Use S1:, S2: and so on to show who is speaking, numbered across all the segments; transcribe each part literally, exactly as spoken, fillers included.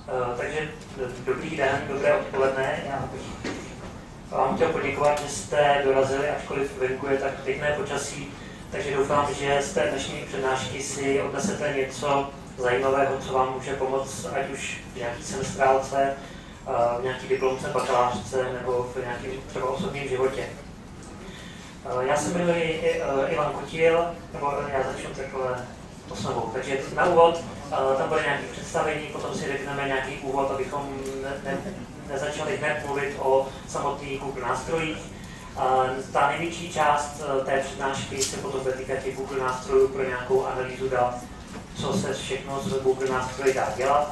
S1: Uh, takže dobrý den, dobré odpoledne. Já bych vám chtěl poděkovat, že jste dorazili, ačkoliv venku je tak pěkné počasí, takže doufám, že z té dnešní přednášky si odnesete něco zajímavého, co vám může pomoct, ať už v nějaký semestrálce, v nějaký diplomce, bakalářce nebo v nějakém třeba osobním životě. Já se jmenuji Ivan Kutil, nebo já začnu takhle osnovou. Takže na úvod tam bude nějaké představení, potom si řekneme nějaký úvod, abychom ne, ne, nezačali hned mluvit o samotných Google nástrojích. Ta největší část té přednášky se potom bude týkat těch Google nástrojů pro nějakou analýzu dat, co se všechno z Google nástroji dá dělat.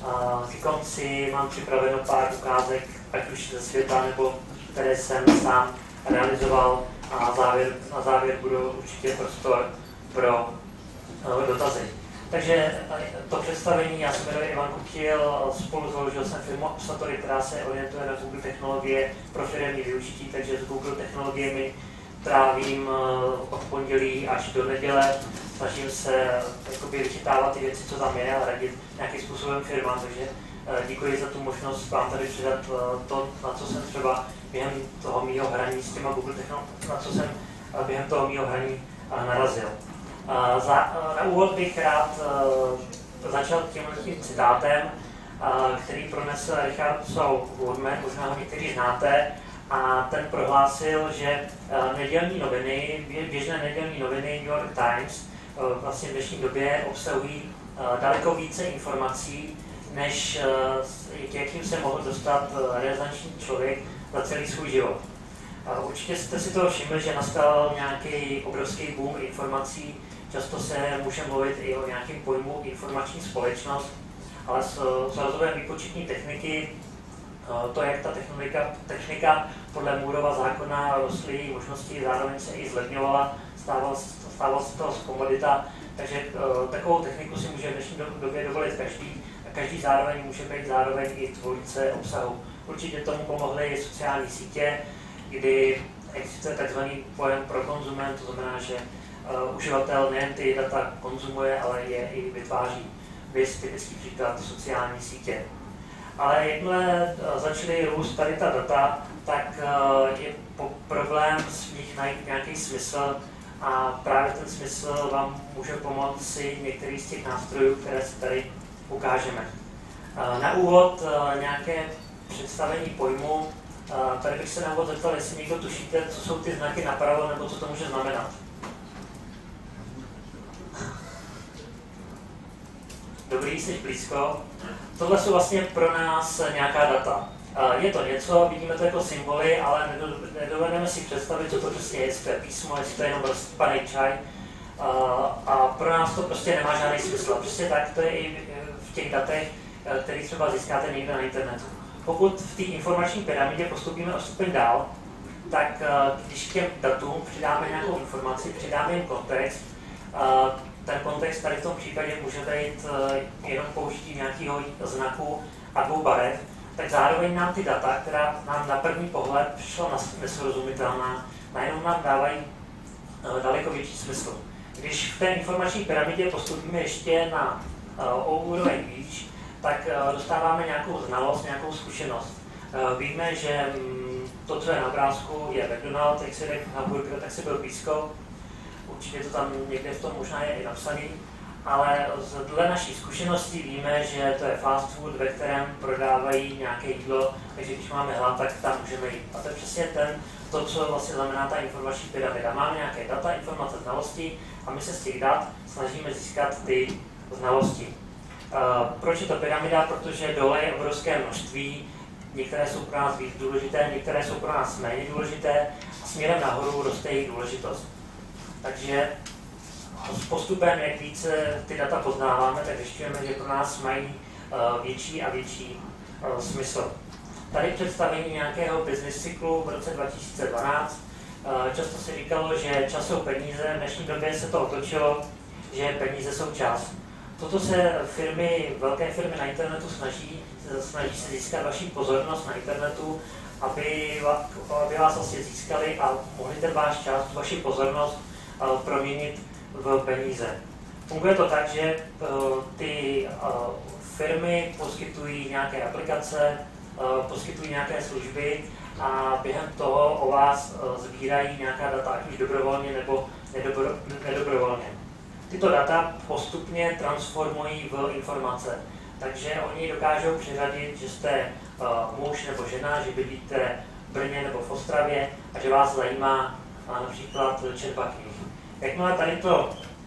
S1: K konci mám připraveno pár ukázek, ať už ze světa, nebo které jsem sám realizoval, a na závěr, na závěr budu určitě prostor pro uh, dotazy. Takže to představení, já se jmenuji Ivan Kutil, spolu založil jsem firmu Satori, která se orientuje na Google technologie pro firemní využití, takže s Google technologiemi trávím uh, od pondělí až do neděle. Snažím se jakoby vychytávat ty věci, co tam je, a radit nějakým způsobem firmám, takže uh, děkuji za tu možnost vám tady předat uh, to, na co jsem třeba během toho mýho hraní s těma Google technologiemi, na co jsem uh, během toho mýho hraní uh, narazil. Uh, za, uh, na úvod bych rád uh, začal tímhle citátem, uh, který pronesl Richard Southwoodman, možná ho někteří znáte, a ten prohlásil, že uh, nedělní noviny, běžné nedělní noviny New York Times uh, vlastně v dnešní době obsahují uh, daleko více informací, než uh, k jakým se mohl dostat uh, renesanční člověk za celý svůj život. Uh, určitě jste si toho všimli, že nastal nějaký obrovský boom informací. Často se může mluvit i o nějakém pojmu informační společnost, ale s, s rozvojem výpočetní techniky, uh, to, jak ta technika, technika podle Moorova zákona rostly její možnosti, zároveň se i zlevňovala, stával, stával se toho z komodita, takže uh, takovou techniku si může v dnešní době dovolit každý, a každý zároveň může být zároveň i tvůrce obsahu. Určitě tomu pomohly i sociální sítě, kdy existuje tzv. Pojem pro konzument, to znamená, že uh, uživatel nejen ty data konzumuje, ale je i vytváří. Vys typický příklad sociální sítě. Ale jakmile uh, začaly růst tady ta data, tak uh, je po problém v nich najít nějaký smysl, a právě ten smysl vám může pomoci některý z těch nástrojů, které si tady ukážeme. Uh, na úvod uh, nějaké představení pojmu. Uh, tady bych se na úvod zeptal, jestli někdo tušíte, co jsou ty znaky napravo, nebo co to může znamenat. Dobrý, jsi blízko. Tohle jsou vlastně pro nás nějaká data. Uh, je to něco, vidíme to jako symboly, ale nedovedeme si představit, co to přesně je, jestli to je písmo, jestli to je jenom rozsypaný čaj. Uh, a pro nás to prostě nemá žádný smysl. Přesně tak to je i v těch datech, který třeba získáte někde na internetu. Pokud v té informační pyramidě postupíme o stupeň dál, tak když k těm datům přidáme nějakou informaci, přidáme jim kontext, ten kontext tady v tom případě může být jenom použití nějakého znaku a dvou barev, tak zároveň nám ty data, která nám na první pohled přišla nesrozumitelná, najednou nám dávají daleko větší smysl. Když v té informační pyramidě postupíme ještě na o úroveň výš, tak dostáváme nějakou znalost, nějakou zkušenost. Víme, že to, co je na obrázku, je McDonald's, jak se řekl hamburger, tak se byl blízko. Určitě to tam někde v tom možná je i napsaný. Ale dle naší zkušenosti víme, že to je fast food, ve kterém prodávají nějaké jídlo, takže když máme hlad, tak tam můžeme jít. A to je přesně ten, to, co vlastně znamená ta informační pyramida. Máme nějaké data, informace, znalosti a my se z těch dat snažíme získat ty znalosti. Uh, proč je to pyramida? Protože dole je obrovské množství, některé jsou pro nás víc důležité, některé jsou pro nás méně důležité a směrem nahoru roste jejich důležitost. Takže s postupem, jak více ty data poznáváme, tak zjišťujeme, že pro nás mají uh, větší a větší uh, smysl. Tady představení nějakého business cyklu v roce dva tisíce dvanáct. Uh, často se říkalo, že čas jsou peníze, v dnešní době se to otočilo, že peníze jsou čas. Toto se firmy, velké firmy na internetu snaží, snaží se získat vaši pozornost na internetu, aby, aby vás vlastně získali a mohli ten váš čas, vaši pozornost proměnit v peníze. Funguje to tak, že ty firmy poskytují nějaké aplikace, poskytují nějaké služby a během toho o vás sbírají nějaká data, ať už dobrovolně nebo nedobro, nedobrovolně. Tyto data postupně transformují v informace, takže oni dokážou přiřadit, že jste muž nebo žena, že bydlíte v Brně nebo v Ostravě a že vás zajímá například četba knih. Jakmile tady to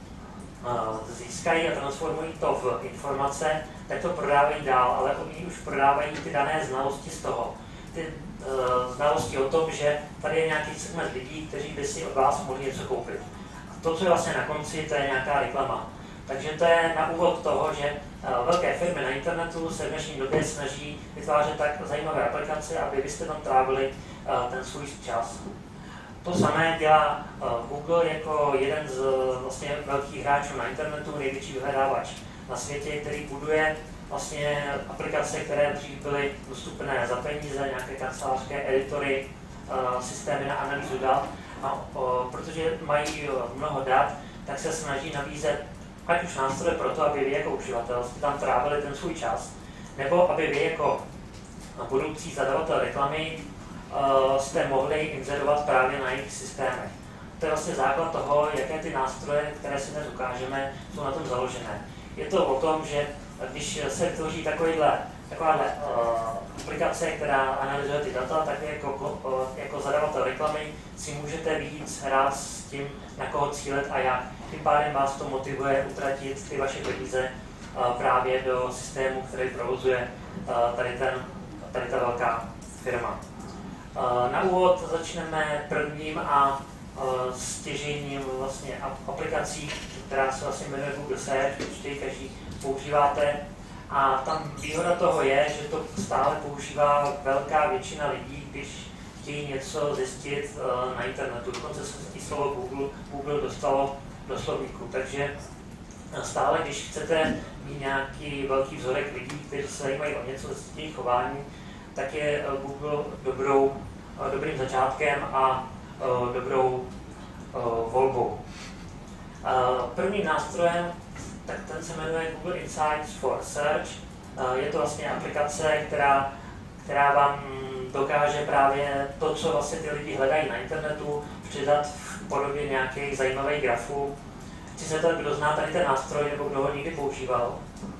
S1: získají a transformují to v informace, tak to prodávají dál, ale oni už prodávají ty dané znalosti z toho. Ty uh, znalosti o tom, že tady je nějaký segment lidí, kteří by si od vás mohli něco koupit. A to, co je vlastně na konci, to je nějaká reklama. Takže to je na úvod toho, že uh, velké firmy na internetu se v dnešní době snaží vytvářet tak zajímavé aplikace, aby vy jste tam trávili uh, ten svůj čas. To samé dělá uh, Google jako jeden z vlastně velkých hráčů na internetu, největší vyhledávač na světě, který buduje vlastně aplikace, které dřív byly dostupné za peníze, nějaké kancelářské editory, uh, systémy na analýzu dat. A uh, protože mají uh, mnoho dat, tak se snaží nabízet ať už nástroje pro to, aby vy jako uživatel jste tam trávili ten svůj čas, nebo aby vy jako budoucí zadavatel reklamy uh, jste mohli inzerovat právě na jejich systémech. To je vlastně základ toho, jaké ty nástroje, které si dnes ukážeme, jsou na tom založené. Je to o tom, že když se tvoří takovýhle, takováhle uh, aplikace, která analyzuje ty data, tak jako, uh, jako zadavatel reklamy si můžete víc hrát s tím, na koho cílet a jak. Tím pádem vás to motivuje utratit ty vaše peníze uh, právě do systému, který provozuje uh, tady, ten, tady ta velká firma. Uh, na úvod začneme prvním a uh, stěžejním vlastně aplikací, která se vlastně jmenuje Google Search, určitě každý používáte. A tam výhoda toho je, že to stále používá velká většina lidí, když chtějí něco zjistit uh, na internetu. Dokonce se i slovo Google, Google dostalo do slovíku. Takže stále, když chcete mít nějaký velký vzorek lidí, kteří se zajímají o něco z těch chování, tak je Google dobrou, uh, dobrým začátkem a uh, dobrou uh, volbou. Uh, prvním nástrojem, tak ten se jmenuje Google Insights for Search. Uh, je to vlastně aplikace, která, která vám dokáže právě to, co vlastně ty lidi hledají na internetu, přidat v podobě nějakých zajímavých grafů. Chci se to, kdo zná tady ten nástroj, nebo kdo ho někdy používal.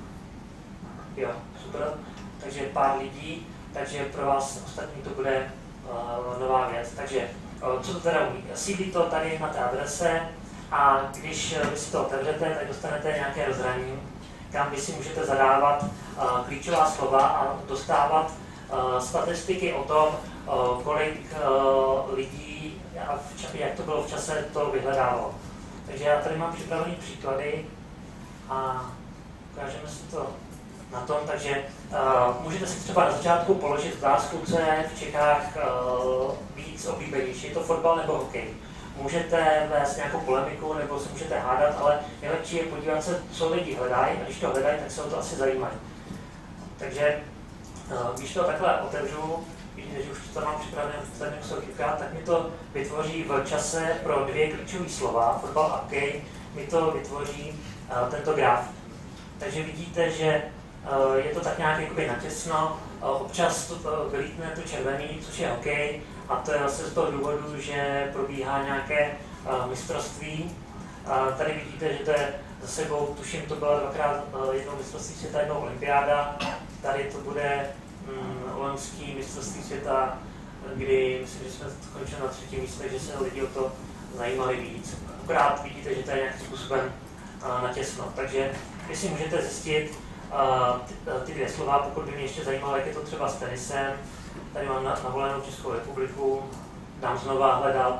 S1: Jo, super. Takže pár lidí, takže pro vás ostatní to bude uh, nová věc. Takže uh, co to teda umí? Sídlí to tady na té adrese a když vy si to otevřete, tak dostanete nějaké rozhraní, kam vy si můžete zadávat uh, klíčová slova a dostávat uh, statistiky o tom, uh, kolik uh, lidí a v, jak to bylo v čase, to vyhledávalo. Takže já tady mám připravené příklady a ukážeme si to na tom. Takže uh, můžete si třeba na začátku položit otázku, co je v Čechách uh, víc oblíbenější, je to fotbal nebo hokej. Můžete vést nějakou polemiku nebo se můžete hádat, ale nejlepší je podívat se, co lidi hledají, a když to hledají, tak se o to asi zajímají. Takže uh, když to takhle otevřu, vidíte, že už to mám připravené v zadním soudíka, tak mi to vytvoří v čase pro dvě klíčové slova, fotbal a hokej, mi to vytvoří uh, tento graf. Takže vidíte, že uh, je to tak nějak jakoby natěsno, uh, občas to uh, vylítne to červený, což je hokej, a to je vlastně z toho důvodu, že probíhá nějaké uh, mistrovství. Uh, tady vidíte, že to je za sebou, tuším, to byla dvakrát uh, jednou mistrovství světa, jednou olympiáda. Tady to bude um, loňský mistrovství světa, kdy myslím, že jsme skončili na třetím místě, že se lidi o to zajímali víc. Akorát vidíte, že to je nějakým způsobem uh, natěsno. Takže vy si můžete zjistit uh, ty, uh, ty dvě slova, pokud by mě ještě zajímalo, jak je to třeba s tenisem. Tady mám navolenou Českou republiku, dám znova hledat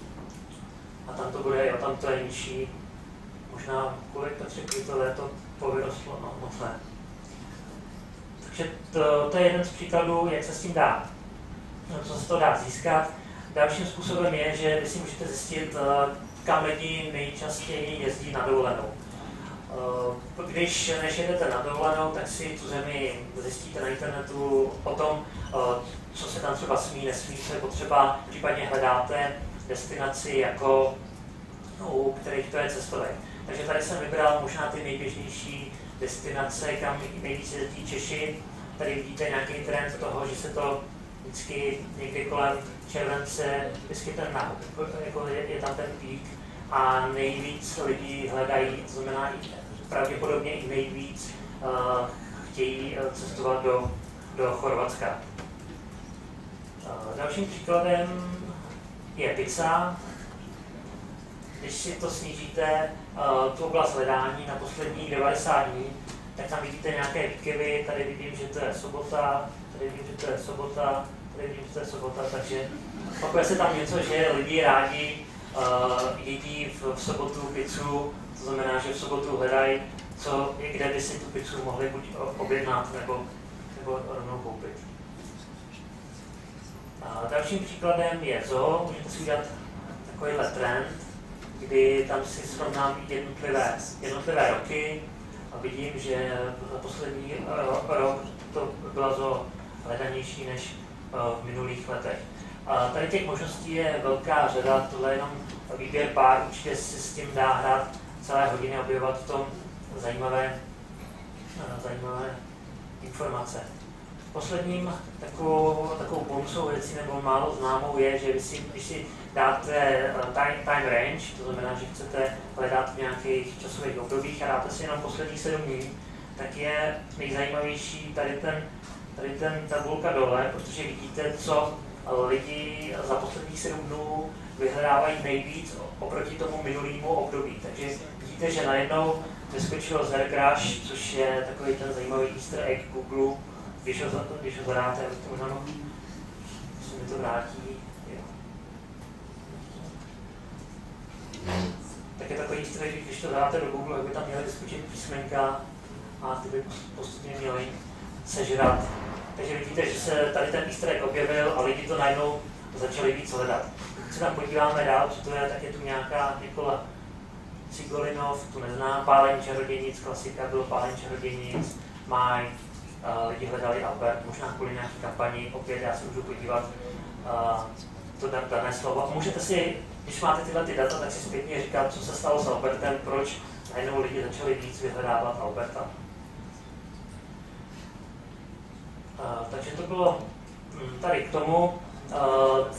S1: a tam to bude, jo, tam to je nižší. Možná kolik Petře Kvitové to povyrostlo, no moc ne. Takže to, to je jeden z příkladů, jak se s tím dá, no, co se to dá získat. Dalším způsobem je, že vy si můžete zjistit, kam lidi nejčastěji jezdí na dovolenou. Když než jedete na dovolenou, tak si tu zemi zjistíte na internetu o tom, co se tam třeba smí, nesmí, co je potřeba, případně hledáte destinaci, jako u kterých to je cestovek. Takže tady jsem vybral možná ty nejběžnější destinace, kam nejvíce jezdí Češi. Tady vidíte nějaký trend toho, že se to vždycky někdy kolem července vyskytne na, jako je, je tam ten pík a nejvíc lidí hledají, to znamená i pravděpodobně i nejvíc uh, chtějí cestovat do, do Chorvatska. Uh, dalším příkladem je pizza. Když si to snížíte, uh, tu oblast hledání na posledních devadesát dní, tak tam vidíte nějaké výkyvy, tady vidím, že to je sobota, tady vidím, že to je sobota, tady vidím, že to je sobota, takže opakuje se tam něco, že lidi rádi uh, jedí v, v sobotu pizzu, to znamená, že v sobotu hledají, co, kde by si tu pizzu mohli buď objednat, nebo, nebo rovnou koupit. A dalším příkladem je zoo, můžete si udělat takovýhle trend, kdy tam si srovnám jednotlivé, jednotlivé roky a vidím, že za poslední rok to bylo zoo hledanější než v minulých letech. A tady těch možností je velká řada, tohle je jenom výběr pár, určitě si s tím dá hrát celé hodiny a objevovat v tom zajímavé, zajímavé informace. Posledním takovou, takovou bonusovou věcí nebo málo známou je, že vy si, když si dáte time, time range, to znamená, že chcete hledat v nějakých časových obdobích a dáte si jenom posledních sedm dní, tak je nejzajímavější tady ten, tady ten tabulka dole, protože vidíte, co lidi za posledních sedm dnů vyhledávají nejvíc oproti tomu minulému období. Takže vidíte, že najednou vyskočilo Zergrash, což je takový ten zajímavý easter egg Google, když ho, když ho zadáte, to možná se mi to vrátí. Jo. Tak je takový easter egg, když to dáte do Google, jak by tam měly vyskočit písmenka a ty by postupně měly sežrat. Takže vidíte, že se tady ten easter egg objevil a lidi to najednou začali víc hledat. Když se tam podíváme dál, co to je, tak je tu nějaká Nikola Cigolinov, tu neznám, Pálení čarodějnic, klasika bylo Pálení čarodějnic, Maj, uh, lidi hledali Albert, možná kvůli nějaký kampani, opět já se můžu podívat uh, to dané slovo. A můžete si, když máte tyhle ty data, tak si zpětně říkat, co se stalo s Albertem, proč najednou lidi začali víc vyhledávat Alberta. Uh, takže to bylo um, tady k tomu. Uh, uh,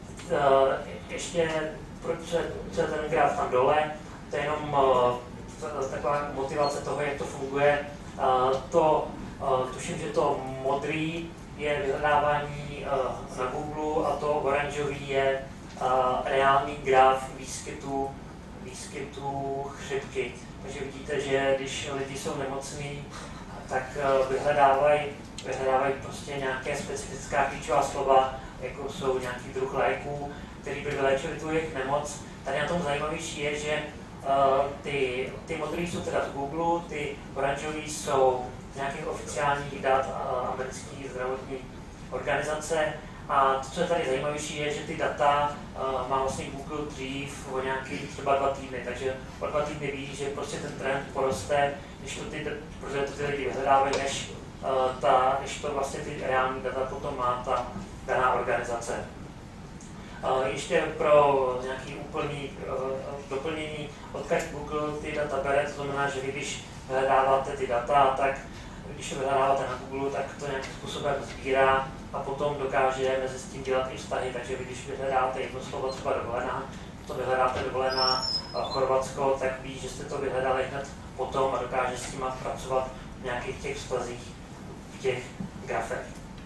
S1: ještě proč je, co je ten graf tam dole, to je jenom uh, taková motivace toho, jak to funguje. Uh, to, uh, tuším, že to modrý je vyhledávání uh, na Google a to oranžový je uh, reálný graf výskytu, výskytu chřipky. Takže vidíte, že když lidi jsou nemocní, tak uh, vyhledávají vyhledávají prostě nějaké specifická klíčová slova, jako jsou nějaký druh léků, který by vyléčili tu jejich nemoc. Tady na tom zajímavější je, že uh, ty, ty modrý jsou teda z Google, ty oranžový jsou z nějakých oficiálních dat uh, americké zdravotní organizace. A to, co je tady zajímavější, je, že ty data uh, má vlastně Google dřív o nějaký třeba dva týdny, takže o dva týdny ví, že prostě ten trend poroste, když to ty, protože to ty lidi vyhledávají, než, uh, ta, než to vlastně ty reální data potom má ta daná organizace. Uh, ještě pro nějaký úplný uh, doplnění, odkud Google ty data bere, to znamená, že vy když vyhledáváte ty data, tak když to vyhledáváte na Google, tak to nějakým způsobem sbírá a potom dokáže mezi s tím dělat i vztahy, takže vy když vyhledáte jedno slovo třeba dovolená, potom vyhledáte dovolená uh, Chorvatsko, tak ví, že jste to vyhledali hned potom a dokáže s tím pracovat v nějakých těch vztazích v těch grafech.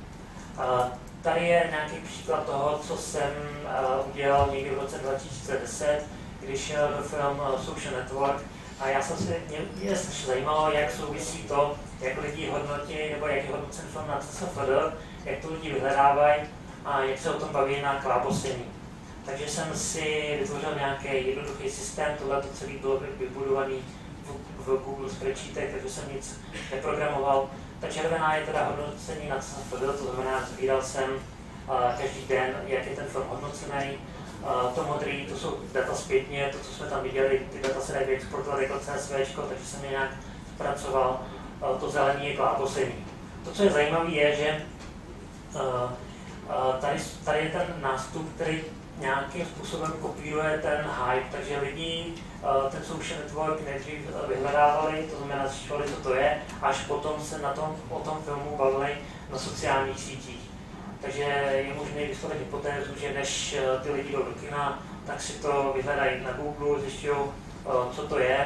S1: Uh, Tady je nějaký příklad toho, co jsem uh, udělal někdy v roce dva tisíce deset, když šel do film uh, Social Network a já jsem si, mě, mě strašně zajímalo, jak souvisí to, jak lidi hodnotí, nebo jak je hodnocen film na C S F D, jak to lidi vyhledávají a jak se o tom baví na klábosení. Takže jsem si vytvořil nějaký jednoduchý systém, tohle to celé bylo vybudované v, v Google Spreadsheetech, takže jsem nic neprogramoval. Ta červená je teda hodnocení na C S F D, to znamená, sbíral jsem uh, každý den, jak je ten film hodnocený. Uh, to modrý, to jsou data zpětně, to, co jsme tam viděli, ty data se dají vyexportovat jako C S V, takže jsem je nějak zpracoval. Uh, to zelený je klábosení. To, co je zajímavé, je, že uh, uh, tady, tady je ten nástup, který nějakým způsobem kopíruje ten hype, takže lidi ten social network nejdřív vyhledávali, to znamená zjišťovali, co to je, až potom se na tom, o tom filmu bavili na sociálních sítích. Takže je možné vyslovit hypotézu, že než ty lidi jdou do kina, tak si to vyhledají na Google, zjišťují, co to je,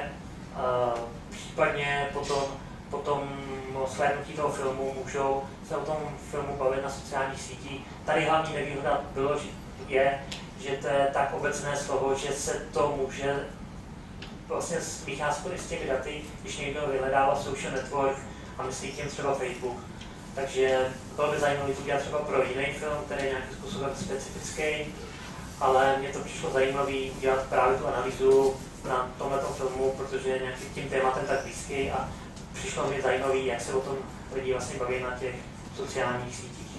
S1: případně potom, potom slédnutí toho filmu můžou se o tom filmu bavit na sociálních sítích. Tady hlavní nevýhoda bylo, je, že to je tak obecné slovo, že se to může vlastně vycházet z těch daty, když někdo vyhledává social network a myslí tím třeba Facebook. Takže bylo by zajímavé to dělat třeba pro jiný film, který je nějakým způsobem specifický, ale mně to přišlo zajímavé udělat právě tu analýzu na tomto filmu, protože je nějakým tím tématem tak blízký a přišlo mi zajímavé, jak se o tom lidi vlastně baví na těch sociálních sítích.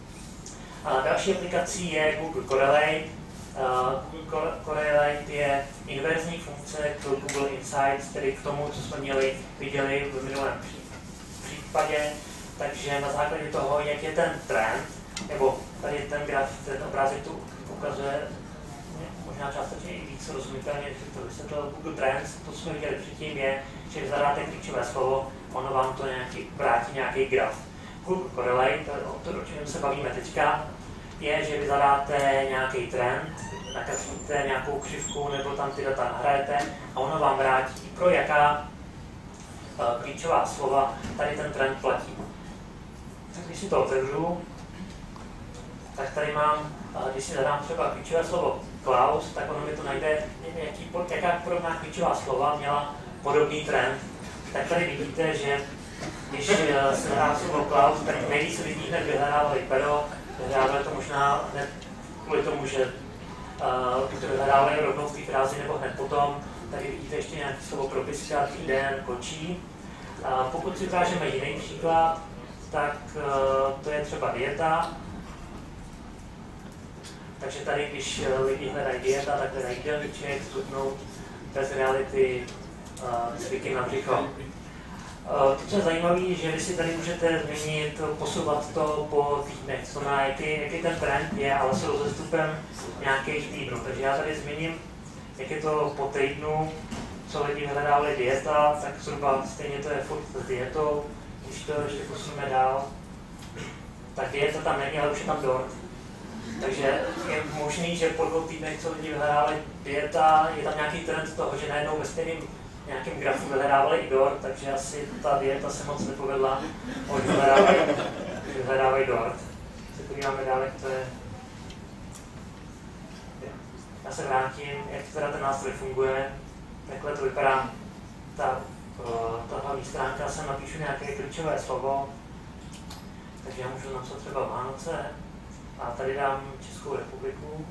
S1: A další aplikací je Google Correlate. Uh, Google Correlate je inverzní funkce k Google Insights, tedy k tomu, co jsme měli, viděli v minulém případě. Takže na základě toho, jak je ten trend, nebo tady ten graf, ten obrázek tu ukazuje možná částečně i víc rozumitelně, že to vysvětlil Google Trends, to, co jsme viděli předtím, je, že zadáte klíčové slovo, ono vám to nějaký, vrátí nějaký graf. Google Correlate, to, o čem se bavíme teďka, je, že vy zadáte nějaký trend, nakreslíte nějakou křivku nebo tam ty data nahrajete a ono vám vrátí, pro jaká uh, klíčová slova tady ten trend platí. Tak když si to otevřu, tak tady mám, uh, když si zadám třeba klíčové slovo Klaus, tak ono mi to najde, jaký, jaká podobná klíčová slova měla podobný trend. Tak tady vidíte, že když se zadám slovo Klaus, tak nejvíc lidí hned vyhledávali pero, vyhledávali to možná hned kvůli tomu, že uh, to vyhledávali rovnou v té frázi nebo hned potom. Tady vidíte ještě nějaké slovo propiska, týden, kočí. Uh, pokud si ukážeme jiný příklad, tak uh, to je třeba dieta. Takže tady, když lidi hledají dieta, tak hledají jídelníček, zhubnout bez reality, uh, zvyky na břicho. Uh, to, co je zajímavé, že vy si tady můžete změnit, posouvat to po týdnech, to znamená, jaký, jaký ten trend je, ale s rozestupem nějakých týdnů. Takže já tady změním, jak je to po týdnu, co lidi vyhledávali dieta, tak zhruba stejně to je furt s dietou. Když to ještě posuneme dál, tak dieta tam není, ale už je tam dort. Takže je možný, že po dvou týdnech, co lidi vyhledávali dieta, je tam nějaký trend toho, že najednou ve stejném nějakém grafu vyhledávali i dort, takže asi ta dieta se moc nepovedla, oni vyhledávají, vyhledávají dort. Se podíváme dál, jak to je. Já se vrátím, jak teda ten nástroj funguje, takhle to vypadá. Ta, ta hlavní stránka, sem napíšu nějaké klíčové slovo, takže já můžu napsat třeba Vánoce a tady dám Českou republiku.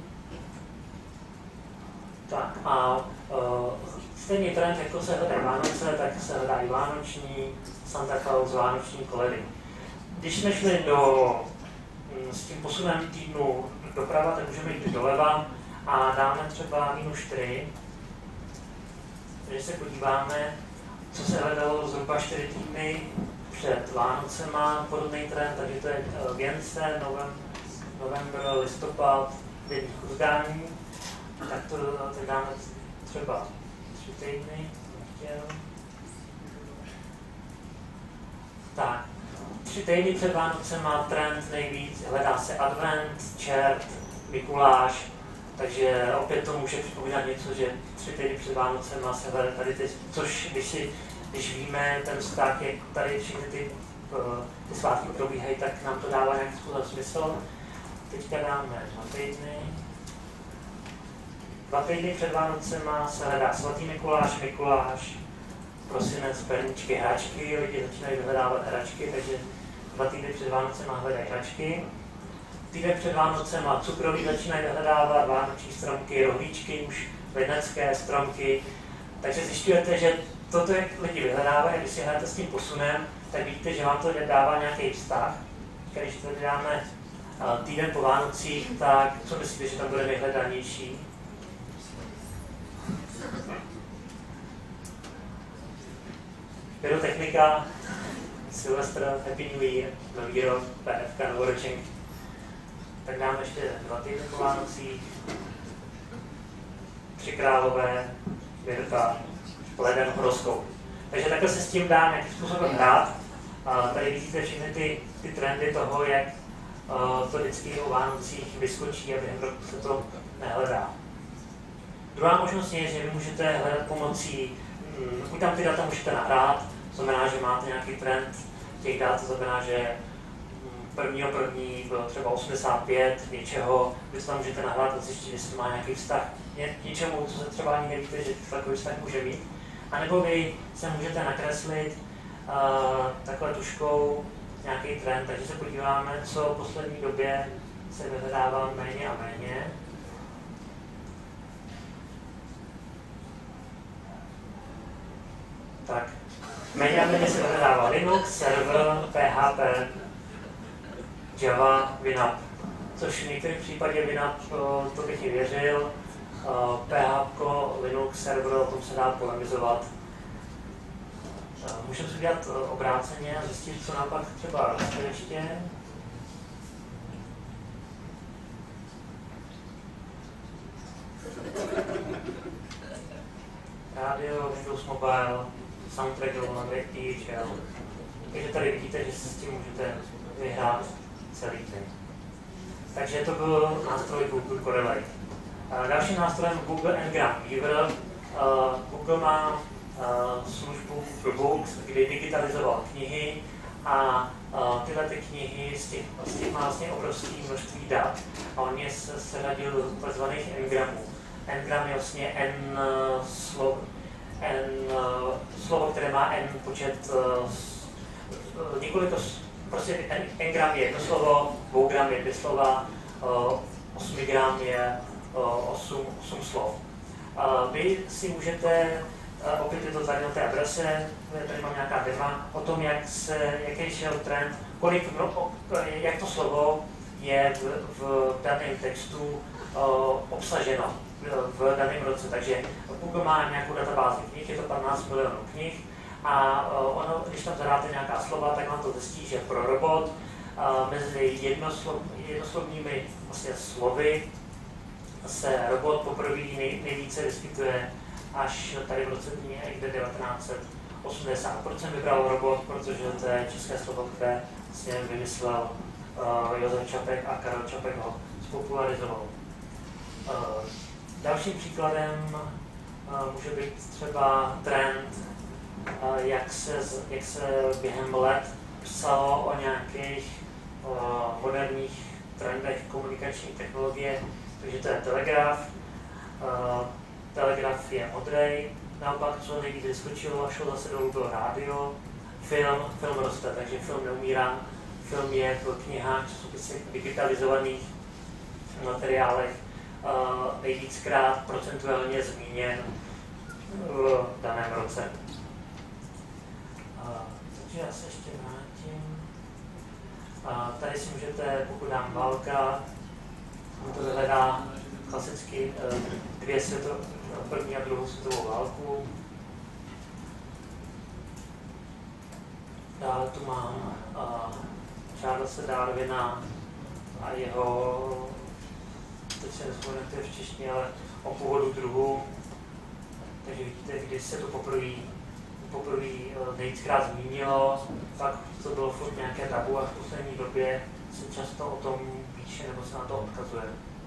S1: Tak a uh, stejný trend, jako se hledají Vánoce, tak se hledají vánoční, Santa Claus, vánoční koledy. Když jsme šli do, s tím posunem týdnu doprava, tak můžeme jít doleva a dáme třeba minus čtyři. Když se podíváme, co se hledalo zhruba čtyři týdny před Vánocema, podobný trend, takže to je Věnce, novembr, listopad, denní rozdání. Tak to teď dáme třeba tři týdny. Tak, tři týdny před Vánocem má trend nejvíc, hledá se advent, čert, Mikuláš, takže opět to může připomínat něco, že tři týdny před Vánocem má se hledat tady ty, což když, si, když víme ten vztah, jak tady všechny ty, ty svátky probíhají, tak nám to dává nějaký způsob smysl. Teďka dáme dva týdny. Dva týdny před Vánocema se hledá svatý Mikuláš, Mikuláš, prosinec, perničky, hračky, lidi začínají vyhledávat hračky, takže dva týdny před Vánocema hledají hračky. Týden před Vánocema cukroví začínají vyhledávat vánoční stromky, rohlíčky, už věnecké stromky. Takže zjišťujete, že toto, jak lidi vyhledávají, když si hrajete s tím posunem, tak vidíte, že vám to dává nějaký vztah. Když to dáme týden po Vánocích, tak co myslíte, že tam bude nejhledanější? Pyrotechnika, Silvestr, Happy New Year, nový rok, P F K, novoročenky. tak dáme ještě dva týdny po Vánocích, tři králové, Birta, leden, horoskop. Takže takhle se s tím dá nějakým způsobem hrát. A tady vidíte všechny ty, ty trendy toho, jak uh, to vždycky o Vánocích vyskočí a během roku se to nehledá. Druhá možnost je, že vy můžete hledat pomocí, um, buď tam ty data můžete nahrát, to znamená, že máte nějaký trend těch dat, to znamená, že prvního první bylo třeba osmdesát pět něčeho, vy to tam můžete nahrát a zjistit, jestli to má nějaký vztah k něčemu, co se třeba ani nevíte, že takový vztah může mít. A nebo vy se můžete nakreslit uh, takhle tuškou nějaký trend, takže se podíváme, co v poslední době se vyhledává méně a méně. Tak, méně a méně se vyhledává Linux, server, P H P, Java, Winamp, což v některých případě Winamp, to bych i věřil, P H P, Linux, server, o tom se dá polemizovat. Můžeme si udělat obráceně a zjistit, co nám pak třeba roste ještě. Radio, Windows Mobile, soundtrack na D H L. Takže tady vidíte, že si s tím můžete vyhrát celý ten. Takže to byl nástroj Google Correlate. Dalším nástrojem Google Ngram Weaver. Google má službu Google Books, kdy digitalizoval knihy a tyhle ty knihy z těch, z těch má vlastně obrovské množství dat a on je seřadil do tzv. Ngramů. Ngram je vlastně n slov, n slovo, které má n počet několik, prostě Ngram je jedno slovo, dvougram je dvě slova, osmi gram je osm, osm slov. Vy si můžete, opět je to tady na té adrese, tady mám nějaká dema, o tom, jak se, jaký šel trend, kolik, jak to slovo je v, v daném textu obsaženo v daném roce. Takže Google má nějakou databázi knih, je to patnáct milionů knih a ono, když tam zadáte nějaká slova, tak vám to zjistí, že pro robot mezi jednoslov, jednoslovními vlastně slovy se robot poprvé nej, nejvíce vyskytuje až tady v roce někde devatenáct set osmdesát. Proč jsem vybral robot? Protože to je české slovo, které vlastně vymyslel uh, Josef Čapek a Karel Čapek ho spopularizoval. Uh, dalším příkladem uh, může být třeba trend, uh, jak, se, jak se během let psalo o nějakých uh, moderních trendech komunikační technologie. Takže to je telegraf. Uh, telegraf je modrej. Naopak, co nejvíc vyskočilo a šlo zase dolů, bylo rádio. Film, film roste, takže film neumírá. Film je v knihách, časopisech, digitalizovaných materiálech uh, nejvíckrát procentuálně zmíněn v daném roce. Uh, takže já se ještě vrátím. Uh, tady si můžete, pokud dám válka, to vyhledá klasicky dvě světo, první a druhou světovou válku. Dále tu mám uh, Charlesa Darwina a jeho, teď se nespomínám, to je v češtině, ale o původu druhu. Takže vidíte, když se to poprvé poprvé nejvíckrát zmínilo, pak to bylo furt nějaké tabu a v poslední době se často o tom píše nebo se na to odkazuje.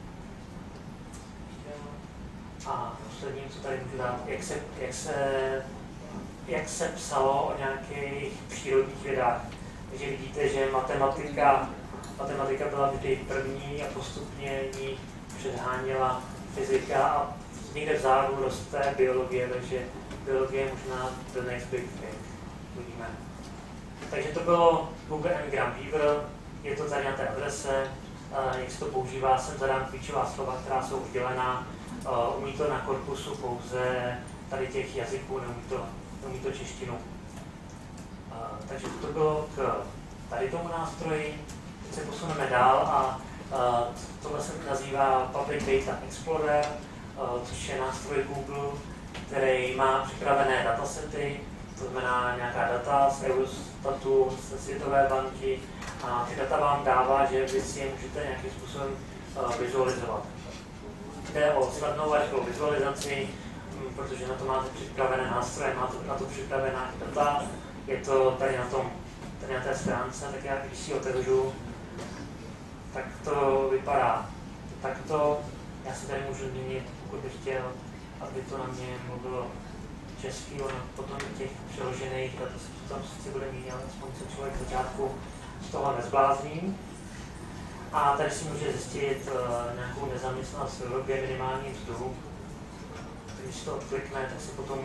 S1: A poslední, co tady můžu dát, jak se, jak se, jak se psalo o nějakých přírodních vědách. Takže vidíte, že matematika, matematika byla vždy první a postupně ji předháněla fyzika a někde vzadu roste biologie, takže biologie je možná the next big thing. Uvidíme. Takže to bylo Google Ngram Weaver, je to tady na té adrese, jak se to používá, jsem zadám klíčová slova, která jsou udělená. Uh, umí to na korpusu pouze tady těch jazyků, neumí to, neumí to češtinu. Uh, takže to bylo k tady tomu nástroji. Teď se posuneme dál a uh, tohle se nazývá Public Data Explorer, uh, což je nástroj Google, který má připravené datasety, to znamená nějaká data z Eurostatu, z Světové banky a ty data vám dává, že vy si je můžete nějakým způsobem uh, vizualizovat. Jde o snadnou rychlou vizualizaci, um, protože na to máte připravené nástroje, máte na to připravená data. Je to tady na tom, tady na té stránce, tak já když si otevřu, tak to vypadá takto. Já si tady můžu změnit, pokud bych chtěl, aby to na mě mluvilo česky, ono potom těch přeložených dat tam si bude mít, ale aspoň se člověk v začátku z toho nezblázní. A tady si může zjistit uh, nějakou nezaměstnanost v Evropě, minimální mzdu. Když to odklikne, tak si potom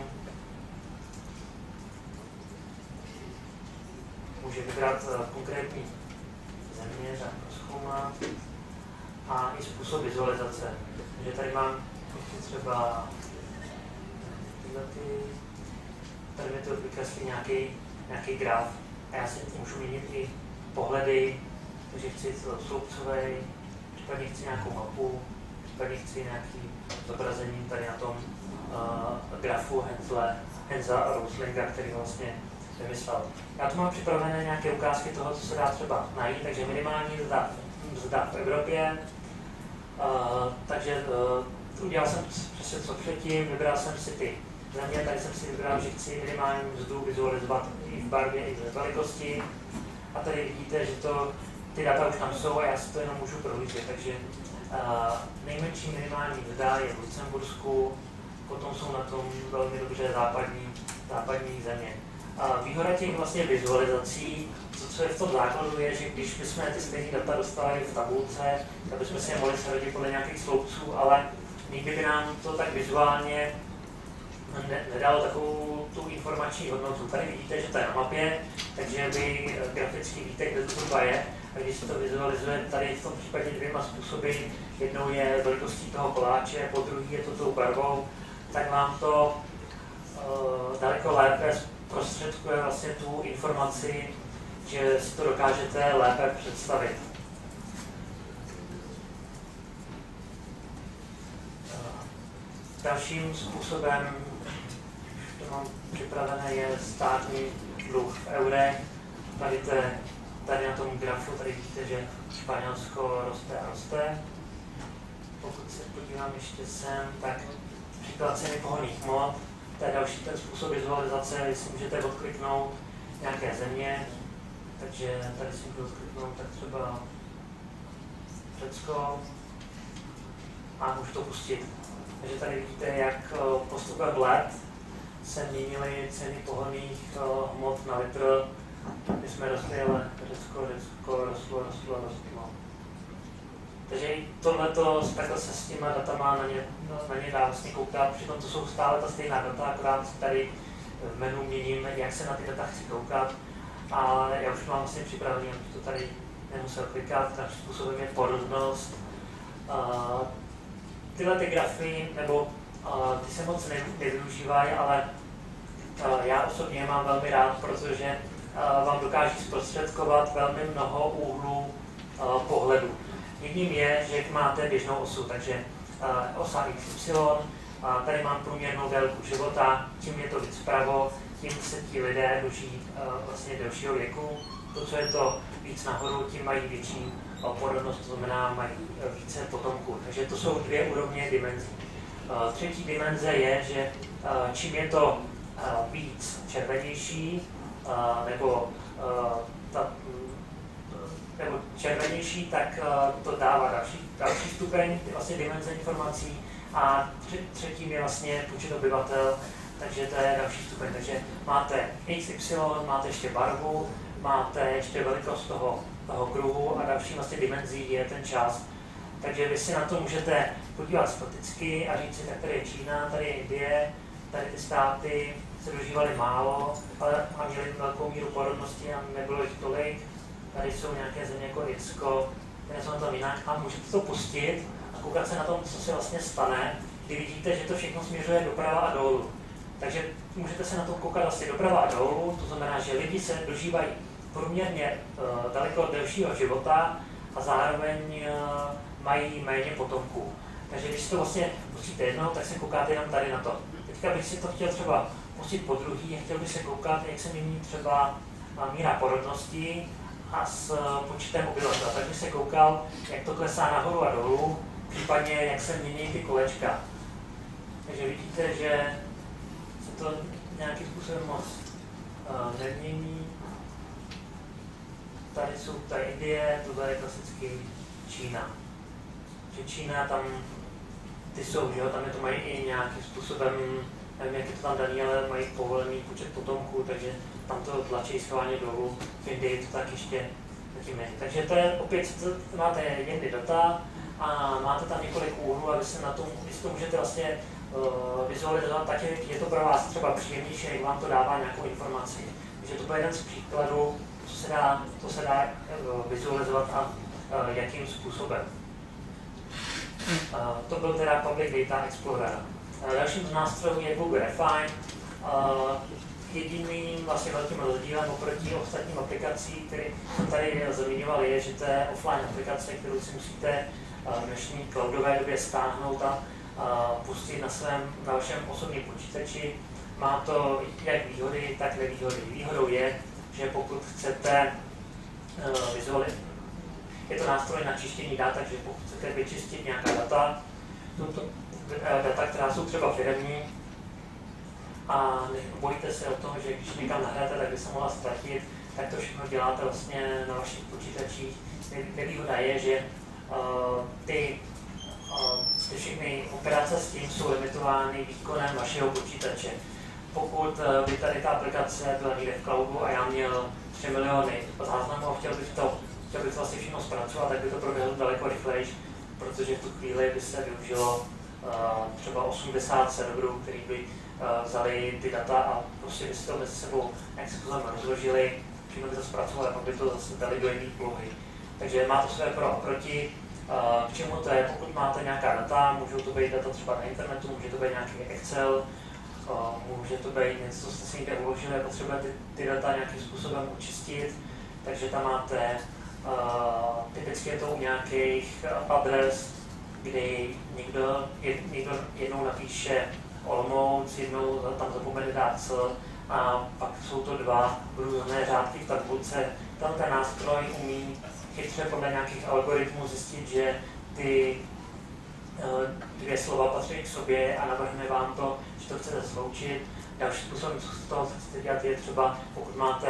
S1: může vybrat uh, konkrétní země, tak prozkoumat a i způsob vizualizace. Takže tady mám třeba tyhle ty, tady mi to vykreslí nějaký, nějaký graf a já si můžu měnit i pohledy, takže chci sloupcový, případně chci nějakou mapu, případně chci nějaký zobrazení tady na tom uh, grafu Hensle, Hensa Roslinga, který vlastně vymyslel. Já tu mám připravené nějaké ukázky toho, co se dá třeba najít, takže minimální mzda, mzda v Evropě. Uh, takže uh, udělal jsem přesně co předtím, vybral jsem si ty země, tady jsem si vybral, že chci minimální mzdu vizualizovat i v barvě, i v velikosti. A tady vidíte, že to, ty data už tam jsou a já si to jenom můžu prohlížet. Takže uh, nejmenší minimální mzda je v Lucembursku, potom jsou na tom velmi dobře západní, západní země. Uh, výhoda těch vlastně vizualizací, to, co je v tom základu, je, že když bychom ty stejné data dostali v tabulce, tak bychom si je mohli seřadit podle nějakých sloupců, ale nikdy by nám to tak vizuálně ne, nedalo takovou tu informační hodnotu. Tady vidíte, že to je na mapě, takže vy graficky víte, kde to zhruba je. A když se to vizualizuje tady v tom případě dvěma způsoby, jednou je velikostí toho koláče, po druhý je to tou barvou, tak vám to uh, daleko lépe prostředkuje vlastně tu informaci, že si to dokážete lépe představit. Dalším způsobem, to mám připravené, je státní dluh v eurech. Tady, te, tady na tom grafu tady vidíte, že Španělsko roste a roste. Pokud se podívám ještě sem, tak příklad ceny pohonných hmot. To je další ten způsob vizualizace, vy si můžete odkliknout nějaké země. Takže tady si můžu odkliknout tak třeba Řecko a můžu to pustit. Takže tady vidíte, jak postupem let se měnily ceny pohonných hmot na litr. My jsme rostli, ale Řecko, Řecko, rostlo, rostlo, rostlo. Takže tohleto, takhle se s těma datama na ně, na ně dá vlastně koukat, přitom to jsou stále ta stejná data, akorát tady v menu měním, jak se na ty data chci koukat. A já už mám vlastně připravený, abych to tady nemusel klikat, tak způsobem je porodnost. Uh, tyhle ty grafy, nebo uh, ty se moc nevyužívají, ale uh, já osobně mám velmi rád, protože uh, vám dokáží zprostředkovat velmi mnoho úhlů uh, pohledu. Jedním je, že máte běžnou osu, takže uh, osa iks ypsilon, uh, tady mám průměrnou délku života, tím je to víc vpravo, tím se ti lidé dožijí uh, vlastně delšího věku. To, co je to víc nahoru, tím mají větší uh, porodnost, to znamená mají uh, více potomků. Takže to jsou dvě úrovně dimenzí. Uh, třetí dimenze je, že uh, čím je to uh, víc červenější, uh, nebo, uh, ta, nebo červenější, tak uh, to dává další, další stupeň, vlastně dimenze informací. A třetím je vlastně počet obyvatel, takže to je další stupeň. Takže máte iks ypsilon, máte ještě barvu, máte ještě velikost toho, toho kruhu a další vlastně dimenzí je ten čas. Takže vy si na to můžete podívat staticky a říct si, tak tady je Čína, tady je Indie, tady ty státy se dožívaly málo, ale a měli velkou míru porodnosti a nebylo jich tolik. Tady jsou nějaké země jako Irsko, které jsou na tom jinak a můžete to pustit a koukat se na tom, co se vlastně stane, kdy vidíte, že to všechno směřuje doprava a dolů. Takže můžete se na to koukat vlastně doprava a dolů, to znamená, že lidi se dožívají průměrně uh, daleko delšího života a zároveň uh, mají méně potomků. Takže když si to vlastně pustíte jednou, tak se koukáte jenom tady na to. Teďka bych si to chtěl třeba pustit po druhý a chtěl bych se koukat, jak se mění třeba míra porodnosti a s počtem obyvatel. Takže se koukal, jak to klesá nahoru a dolů, případně jak se mění ty kolečka. Takže vidíte, že se to nějakým způsobem moc uh, nemění. Tady jsou ta Indie, tohle je klasický Čína. Že Čína tam, ty jsou, že jo, tam je to mají i nějakým způsobem, nevím, jak je to tam daný, ale mají povolený počet potomků, takže tam to tlačí schválně dolů. V Indii to tak ještě zatím není. Takže to je opět, máte jedny data a máte tam několik úhlů a vy se na tom, vy si to můžete vlastně uh, vizualizovat tak, je to pro vás třeba příjemnější, jak vám to dává nějakou informaci. Takže to bude jeden z příkladů, co se dá, to se dá uh, vizualizovat a uh, jakým způsobem. Uh, to byl teda Public Data Explorer. Uh, dalším z nástrojů je Google Refine. Uh, jediným vlastně velkým rozdílem oproti ostatním aplikacím, které jsem tady zmiňoval, je, že to je offline aplikace, kterou si musíte uh, v dnešní cloudové době stáhnout a uh, pustit na svém, na vašem osobním počítači. Má to jak výhody, tak nevýhody. Výhodou je, že pokud chcete uh, vizualizovat, je to nástroj na čištění dat, takže pokud chcete vyčistit nějaká data, jsou to data, která jsou třeba firemní, a bojíte se o tom, že když někam nahráte, tak by se mohla ztratit, tak to všechno děláte vlastně na vašich počítačích. Nevýhoda je, že uh, ty, uh, ty všechny operace s tím jsou limitovány výkonem vašeho počítače. Pokud uh, by tady ta aplikace byla někde v cloudu a já měl tři miliony záznamů a chtěl bych to, chtěl bych to vlastně všechno zpracovat, tak by to proběhlo daleko rychleji, protože v tu chvíli by se využilo uh, třeba osmdesát serverů, který by vzali ty data a prostě by si to mezi sebou nějak způsobem rozložili, všechno by to zpracovali a pak by to zase dali do jiné polohy. Takže má to své pro a proti. K čemu to je? Pokud máte nějaká data, můžou to být data třeba na internetu, může to být nějaký Excel, může to být něco, co jste si někde uložili a potřebujete ty, ty data nějakým způsobem očistit, takže tam máte, typicky je to u nějakých adres, kdy někdo, někdo jednou napíše Olomouc, jednou tam zapomene dát C a pak jsou to dva různé řádky v tabulce. Tam ten nástroj umí chytře podle nějakých algoritmů zjistit, že ty dvě slova patří k sobě a navrhne vám to, že to chcete sloučit. Další způsob, co z toho chcete dělat, je třeba, pokud máte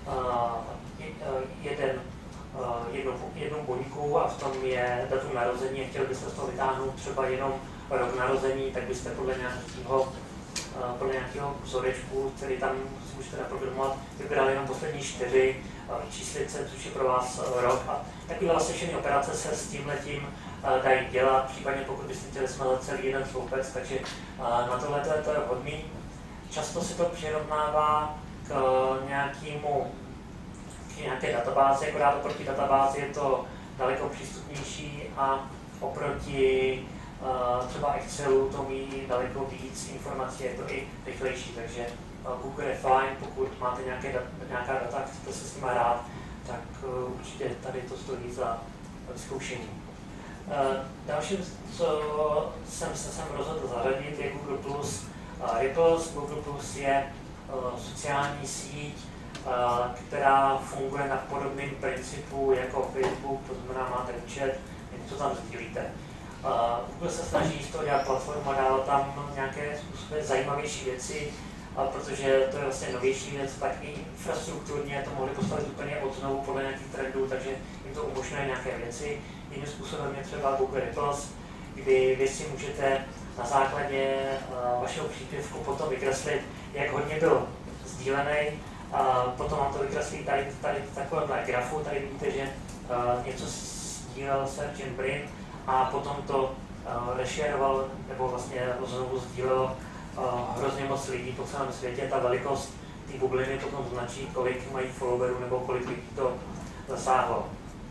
S1: jeden, jednu, jednu buňku a v tom je datum narození a chtěli byste z toho vytáhnout třeba jenom rok narození, tak byste podle nějakého, podle nějakého vzorečku, který tam si můžete naprogramovat, vybrali jenom poslední čtyři číslice, což je pro vás rok. A takové vlastně všechny operace se s tímhletím dají dělat, případně pokud byste chtěli smazat celý jeden sloupec, takže na tohle to je hodný. Často se to přirovnává k nějakému, k nějaké databázi, akorát oproti databázi je to daleko přístupnější a oproti Uh, třeba Excelu to mí daleko víc informací, je to i rychlejší, takže uh, Google Refine, pokud máte nějaké dat, nějaká data, chcete se s nimi hrát, tak uh, určitě tady to stojí za vyzkoušení. Uh, další, co jsem se sem rozhodl zařadit, je Google plus. Uh, Ripples. Google plus je uh, sociální síť, uh, která funguje na podobném principu jako Facebook, to znamená, máte účet, něco tam sdílíte. Uh, Google se snaží z toho dělat platformu a dávat tam nějaké způsoby zajímavější věci, uh, protože to je vlastně novější věc, tak i infrastrukturně to mohli postavit úplně od znovu podle nějakých trendů, takže jim to umožňuje nějaké věci. Jiným způsobem je třeba Google Ripples, kdy vy si můžete na základě uh, vašeho příspěvku potom vykreslit, jak hodně byl sdílený. Uh, potom vám to vykreslí tady, tady v takovémhle grafu, tady vidíte, že uh, něco sdílel Sergey Brin, a potom to uh, rešeroval, nebo vlastně znovu sdílelo uh, hrozně moc lidí po celém světě. Ta velikost té bubliny potom značí, kolik mají followerů nebo kolik lidí to zasáhlo.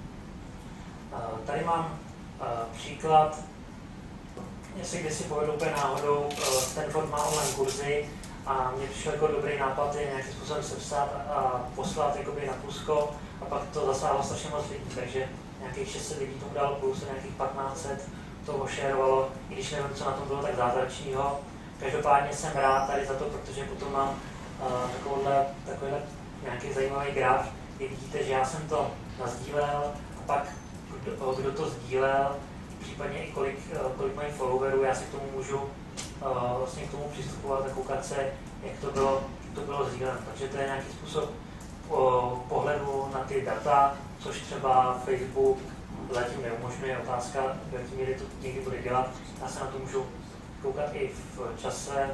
S1: Uh, tady mám uh, příklad, jestli kdysi povedl úplně náhodou, uh, Stanford má online kurzy a mně přišel jako dobrý nápad je nějakým způsobem sepsat a poslat jakoby na plusko a pak to zasáhlo strašně moc lidí, takže nějakých šest set lidí tomu dalo plus, nějakých patnáct set to ošerovalo, i když nevím, co na tom bylo tak zázračného. Každopádně jsem rád tady za to, protože potom mám uh, takovýhle, takovýhle nějaký zajímavý graf, Vy vidíte, že já jsem to nasdílel a pak kdo, kdo to sdílel, případně i kolik, kolik mají followerů, já si k tomu můžu uh, vlastně k tomu přistupovat a koukat se, jak to bylo, to bylo sdíleno. Takže to je nějaký způsob uh, pohledu na ty data, což třeba Facebook zatím neumožňuje. Otázka, do jaké míry to někdy bude dělat. Já se na to můžu koukat i v čase,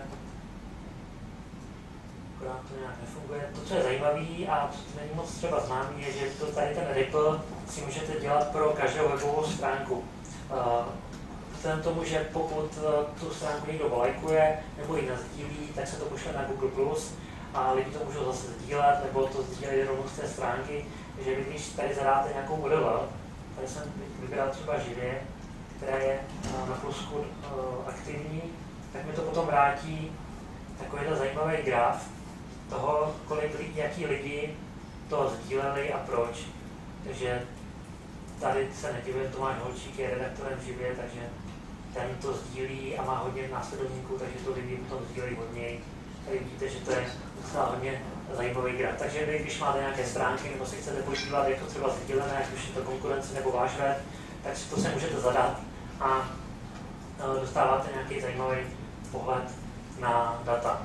S1: akorát to nějak nefunguje. To, co je zajímavé a co není moc třeba známý, je, že to tady ten Ripple si můžete dělat pro každou webovou stránku. Vzhledem tomu, že pokud tu stránku někdo lajkuje nebo ji nasdílí, tak se to pošle na Google plus, a lidi to můžou zase sdílet, nebo to sdílet rovnou z té stránky. Takže vy, když tady zadáte nějakou U R L, tady jsem vybral třeba živě, která je na plusku aktivní, tak mi to potom vrátí takovýhle zajímavý graf toho, kolik lidí, jaký lidi to sdíleli a proč. Takže tady se nedivím, Tomáš Holčík je redaktorem živě, takže ten to sdílí a má hodně následovníků, takže to lidi potom sdílejí od něj. Tady vidíte, že to je docela hodně zajímavý graf. Takže vy, když máte nějaké stránky nebo si chcete podívat, jak to třeba sdílené, jak už je to konkurence nebo váš web, tak si to se můžete zadat a dostáváte nějaký zajímavý pohled na data.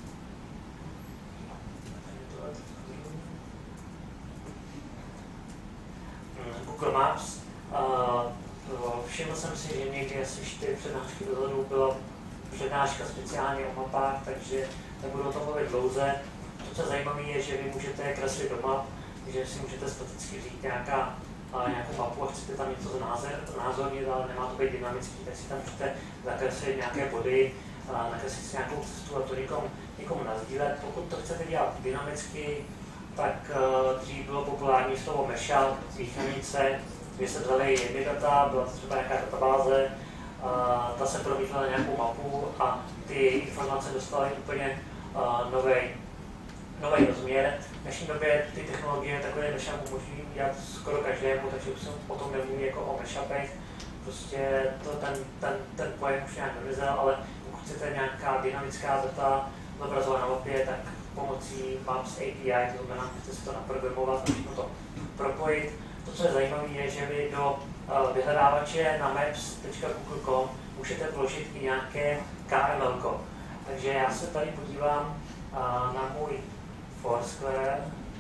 S1: Google Maps. Všiml jsem si, že někdy asi čtyři přednášky dozadu byla přednáška speciálně o mapách, takže nebudu o tom mluvit dlouze. To, co je zajímavé, je, že vy můžete kreslit do map, že si můžete staticky říct nějaká, nějakou mapu a chcete tam něco znázornit, ale nemá to být dynamický, tak si tam můžete zakreslit nějaké body, nakreslit si nějakou cestu a to někomu, někomu nasdílet. Pokud to chcete dělat dynamicky, tak uh, dřív bylo populární slovo mashup, smíchanice, kde se vzaly jedny data, byla to třeba nějaká databáze, uh, ta se promítla na nějakou mapu a ty informace dostaly úplně uh, nový rozměr. V dnešní době ty technologie takové mashup umožňují dělat skoro každému, takže už jsem o tom nemluvím jako o mashupech. Prostě to, ten, ten, ten pojem už nějak nevyzel, ale pokud chcete nějaká dynamická data zobrazovat na mapě, tak pomocí Maps A P I, to znamená, můžete si to naprogramovat a všechno to propojit. To, co je zajímavé, je, že vy do uh, vyhledávače na maps tečka google tečka com můžete vložit i nějaké K M L. Takže já se tady podívám uh, na můj Foursquare.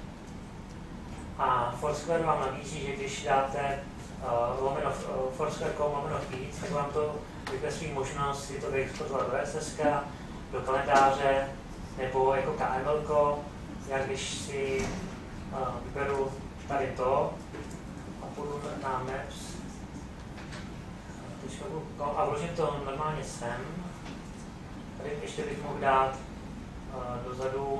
S1: A Foursquare vám nabízí, že když dáte uh, lomeno, uh, foursquare tečka com lomeno feeds, tak vám to vykreslí možnost si to vyexportovat do S S K, do kalendáře, nebo jako K M L, jak když si uh, vyberu tady to a půjdu na Maps a vložím to normálně sem. Tady ještě bych mohl dát uh, dozadu,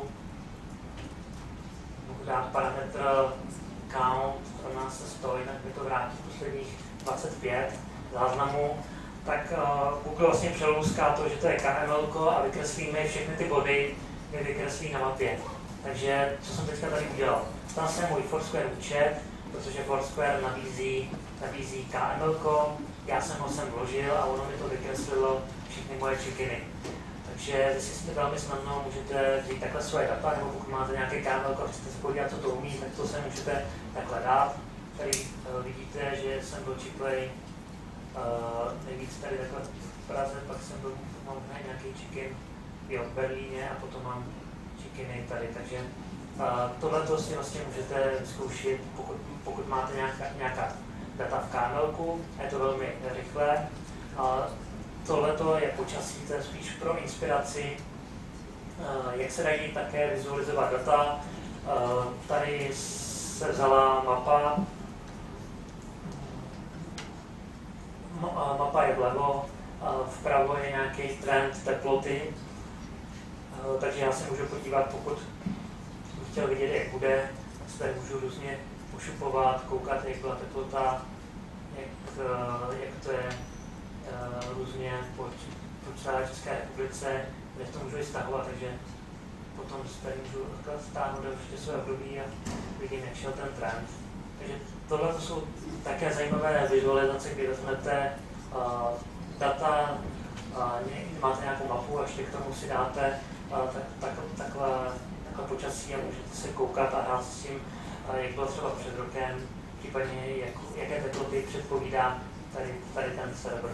S1: mohl dát parametr count, pro nás se sto, jinak mi to vrátí posledních dvacet pět záznamů. Tak uh, Google vlastně přelouská to, že to je K M L a vykreslí mi všechny ty body, je vykreslí na mapě. Takže co jsem teďka tady udělal? Tam jsem můj Foursquare účet, protože Foursquare nabízí, nabízí K M L, já jsem ho sem vložil a ono mi to vykreslilo všechny moje check-iny. Takže vy si velmi snadno můžete vzít takhle svoje data, nebo pokud máte nějaké K M L a chcete se podívat, co to umí, tak to se můžete takhle dát. Tady uh, vidíte, že jsem byl čiplej uh, nejvíc tady takhle v Praze, pak jsem byl, mám nějaký check-in i v Berlíně a potom mám check-iny tady, takže uh, tohle si vlastně můžete zkoušet, pokud, pokud máte nějaká, nějaká data v K M L, je to velmi rychlé. Uh, tohle je počasí, to je spíš pro inspiraci, uh, jak se dají také vizualizovat data. Uh, tady se vzala mapa, mapa je vlevo, vpravo je nějaký trend teploty, takže já se můžu podívat, pokud bych chtěl vidět, jak bude, tak se tady můžu různě pošupovat, koukat, jak byla teplota, jak, jak to je různě po, po celé České republice, kde to můžu i stahovat, takže potom se tady můžu stáhnout do určitě své období a vidím, jak šel ten trend. Takže tohle to jsou také zajímavé vizualizace, kdy vezmete uh, data, uh, máte nějakou mapu a ještě k tomu si dáte uh, tak, tak, takhle, takhle počasí a můžete se koukat a hrát s tím. jak bylo třeba před rokem, případně jak, jaké teploty předpovídá tady, tady ten server.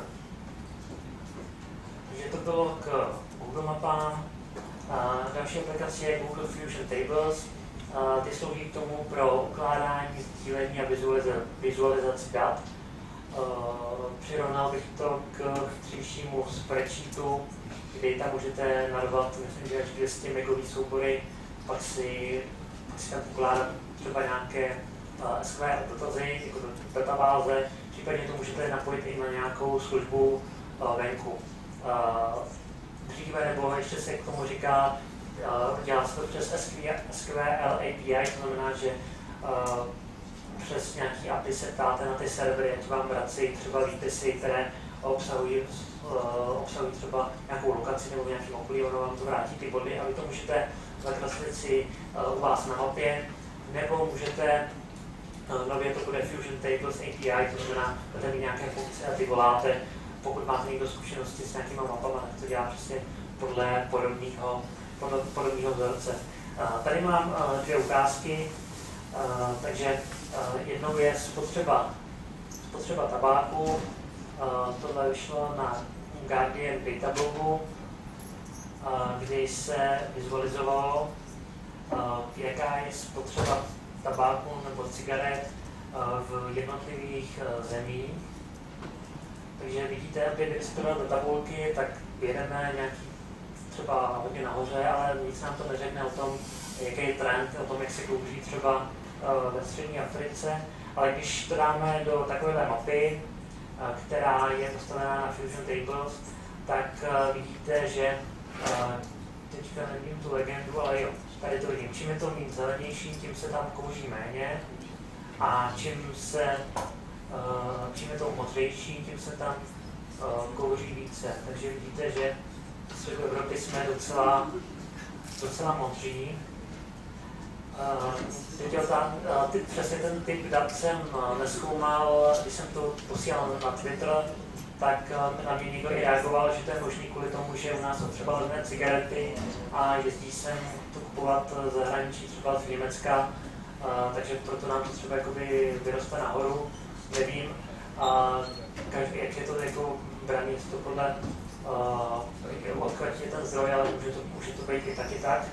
S1: Takže to bylo k Google mapám. A další aplikace je Google Fusion Tables. A ty slouží k tomu pro ukládání, sdílení a vizualizaci dat. Přirovnal bych to k chytřejšímu spreadsheetu, kdy tam můžete narvat, myslím, že až dvě stě megový soubory, pak si, pak si tam ukládat třeba nějaké uh, S Q L dotazy, jako do databáze, případně to můžete napojit i na nějakou službu uh, venku. Uh, dříve nebo ještě se k tomu říká, uh, dělá se to přes S Q L A P I, to znamená, že uh, přes nějaký A P I se ptáte na ty servery, jak vám vrací třeba výpisy, které obsahují, uh, obsahují třeba nějakou lokaci nebo nějaký okolí, ono vám to vrátí ty body a vy to můžete zakreslit si uh, u vás na mapě, nebo můžete, uh, nově to bude Fusion Tables A P I, to znamená, budete mít nějaké funkce a ty voláte, pokud máte někdo zkušenosti s nějakýma mapama, tak to dělá přesně podle podobného, podle podobného vzorce. Uh, tady mám uh, dvě ukázky, uh, takže uh, jednou je spotřeba, spotřeba tabáku, uh, tohle vyšlo na Guardian Datablogu, uh, kdy se vizualizovalo, uh, jaká je spotřeba tabáku nebo cigaret uh, v jednotlivých uh, zemích. Takže vidíte, opět, když se to dá do tabulky, tak jedeme nějaký třeba hodně nahoře, ale nic nám to neřekne o tom, jaký je trend, o tom, jak se kouří třeba uh, ve střední Africe. Ale když to dáme do takové mapy, uh, která je postavená na Fusion Tables, tak uh, vidíte, že uh, teďka nevím tu legendu, ale jo, tady to vidím. Čím je to víc zelenější, tím se tam kouří méně a čím se Uh, čím je to modřejší, tím se tam uh, kouří více. Takže vidíte, že v středu Evropy jsme docela, docela modří. Uh, teď ta, uh, ty, přesně ten typ dat jsem uh, nezkoumal, když jsem to posílal na Twitter, tak uh, na mě někdo i reagoval, že to je možný kvůli tomu, že u nás jsou třeba levné cigarety a jezdí sem to kupovat z zahraničí, třeba z Německa, uh, takže proto nám to třeba jakoby vyroste nahoru. Nevím, a každý, jak je to jako braný, to podle uh, odkud je ten zdroj, ale může to, může to být i tak i tak.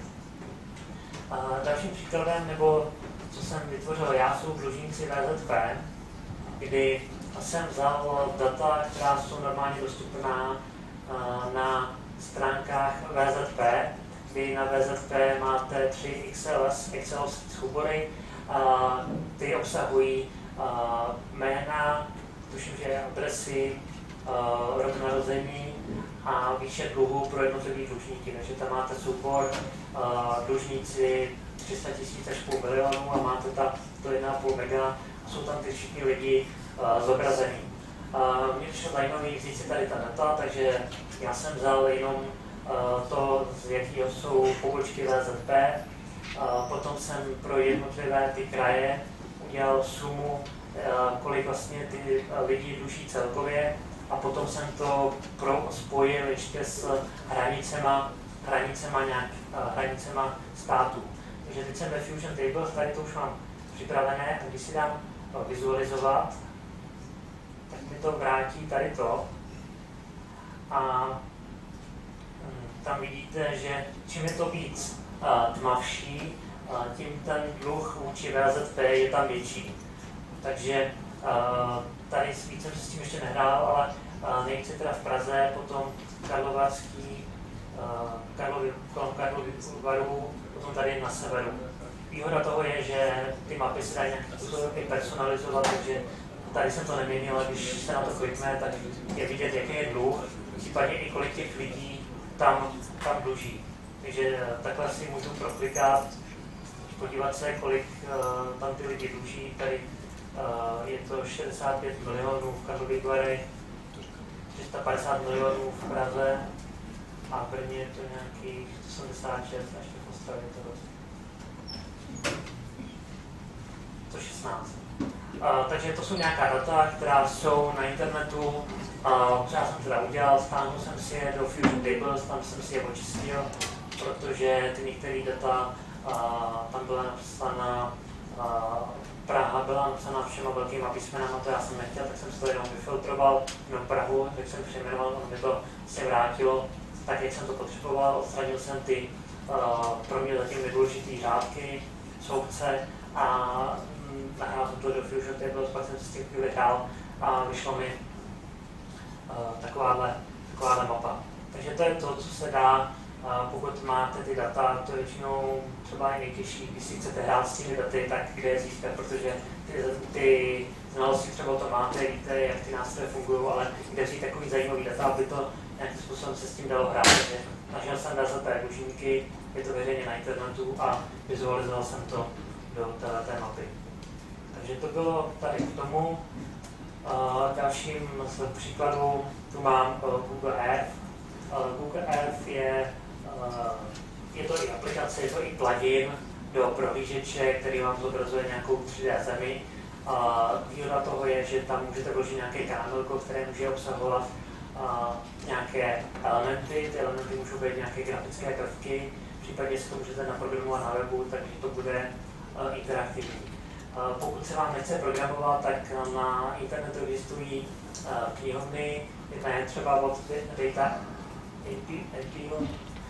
S1: A dalším příkladem, nebo co jsem vytvořil já, jsou dlužníci V Z P, kdy jsem vzal data, která jsou normálně dostupná uh, na stránkách V Z P, kdy na V Z P máte tři X L S, X L S soubory, a ty obsahují Uh, jména, tuším, že adresy, uh, rok narození a výše dluhu pro jednotlivé dlužníky. Takže tam máte soubor uh, dlužníci tři sta tisíc až půl milionu a máte tam to jedna celá pět mega a jsou tam ty všichni lidi uh, zobrazení. Uh, Mně přišlo zajímavé vzít si tady ta data, takže já jsem vzal jenom uh, to, z jakého jsou pobočky V Z P. Uh, potom jsem pro jednotlivé ty kraje udělal sumu, kolik vlastně ty lidi dluží celkově a potom jsem to pro, spojil ještě s hranicema, hranicema, nějak, hranicema států. Takže teď jsem ve Fusion Tables, tady to už mám připravené a když si dám vizualizovat, tak mi to vrátí tady to a tam vidíte, že čím je to víc tmavší, tím ten dluh vůči V Z P je tam větší. Takže uh, tady víc jsem se s tím ještě nehrál, ale uh, nejvíce teda v Praze, potom Karlovarský, uh, Karlovy, kolem Karlovy Varu, potom tady na severu. Výhoda toho je, že ty mapy se dají nějakým způsobem i personalizovat, takže tady jsem to neměnil, ale když se na to klikne, tak je vidět, jaký je dluh, případně i kolik těch lidí tam, tam dluží. Takže takhle si můžu proklikat, podívat se, kolik uh, tam ty lidi dluží. Tady uh, je to šedesát pět milionů v Karlových Varech, tři sta padesát milionů v Praze a v Brně je to nějakých osmdesát šest, až v Ostravě to dost. sto šestnáct. Uh, takže to jsou nějaká data, která jsou na internetu. Uh, třeba jsem teda udělal, stáhnul jsem si je do Fusion Tables, tam jsem si je očistil, protože ty některé data, uh, tam byla napsána Praha byla napsaná všema velkýma písmenama, to já jsem nechtěl, tak jsem si to jenom vyfiltroval, jenom Prahu, tak jsem přejmenoval, ono mi to se vrátilo tak, jak jsem to potřeboval, odstranil jsem ty uh, pro mě zatím nedůležitý řádky, soudce a mm, nahrál jsem to do Fusion Tables, pak jsem si s tím chvíli hrál a vyšlo mi uh, takováhle, takováhle mapa. Takže to je to, co se dá. Pokud máte ty data, to je většinou třeba i nejtěžší, když si chcete hrát s těmi daty, tak kde je získat, protože ty, ty znalosti třeba to máte, víte, jak ty nástroje fungují, ale kde vzít takový zajímavý data, aby to nějakým způsobem se s tím dalo hrát. Takže našel jsem data dlužníky, je to veřejně na internetu a vizualizoval jsem to do této mapy. Takže to bylo tady k tomu. Uh, dalším z příkladů tu mám uh, Google Earth. Uh, Google Earth je je to i aplikace, je to i plugin do prohlížeče, který vám zobrazuje nějakou tři dé zemi. Výhoda toho je, že tam můžete vložit nějaké kanálko, které může obsahovat a, nějaké elementy. Ty elementy můžou být nějaké grafické prvky, případně si to můžete naprogramovat na webu, takže to bude a, interaktivní. A, pokud se vám nechce programovat, tak na internetu existují a, knihovny, jedna je třeba od Data Appeal,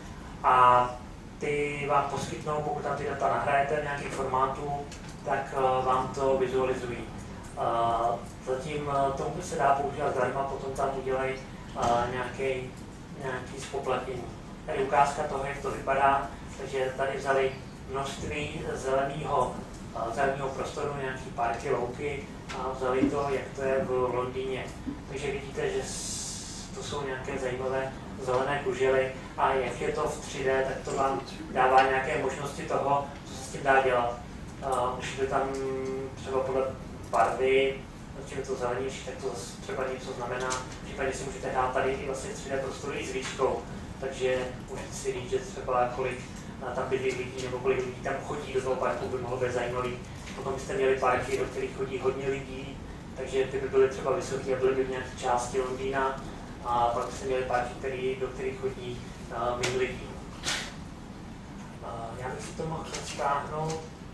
S1: a ty vám poskytnou, pokud tam ty data nahrajete v nějakém formátu, tak uh, vám to vizualizují. Uh, zatím uh, tomu se dá používat zdarma, potom tam udělají uh, nějaký, nějaký spoplatnění. Tady ukázka toho, jak to vypadá, takže tady vzali množství zeleného, uh, zeleného prostoru, nějaký parky, louky a vzali to, jak to je v Londýně. Takže vidíte, že to jsou nějaké zajímavé zelené kužely a jak je to v tři dé, tak to vám dává nějaké možnosti toho, co se s tím dá dělat. Uh, Můžete tam třeba podle barvy, čím je to zelenější, tak to třeba něco znamená. Případně si můžete hrát tady i vlastně v tři dé prostoru i s výškou, takže můžete si říct, že třeba kolik tam bydlí lidí nebo kolik lidí tam chodí do toho parku, by mohlo být zajímavý. Potom byste měli parky, do kterých chodí hodně lidí, takže ty by byly třeba vysoké a byly by v nějaké části Londýna. A pak jsme měli parky, který, do kterých chodí uh, méně lidí. Uh, já bych si to mohl stáhnout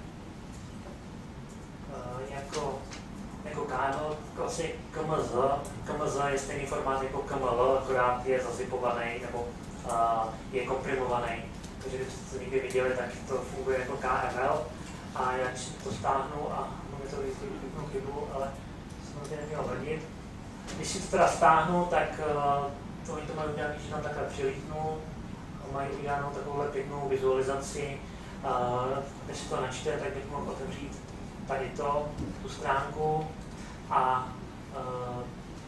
S1: uh, jako, jako kanál, asi K M Z. K M Z je stejný formát jako K M L, akorát je zazipovaný nebo uh, je komprimovaný. Takže když jste to někdy viděli, tak to funguje jako K M L. A já si to stáhnu a můžu to vypnout chybu, ale samozřejmě nemělo vadit. Když si to teda stáhnu, tak uh, to oni to mají udělané, že tam takhle přilítnu, mají udělanou takovouhle pěknou vizualizaci. Uh, když si to načte, tak bych mohl otevřít tady to, tu stránku a uh,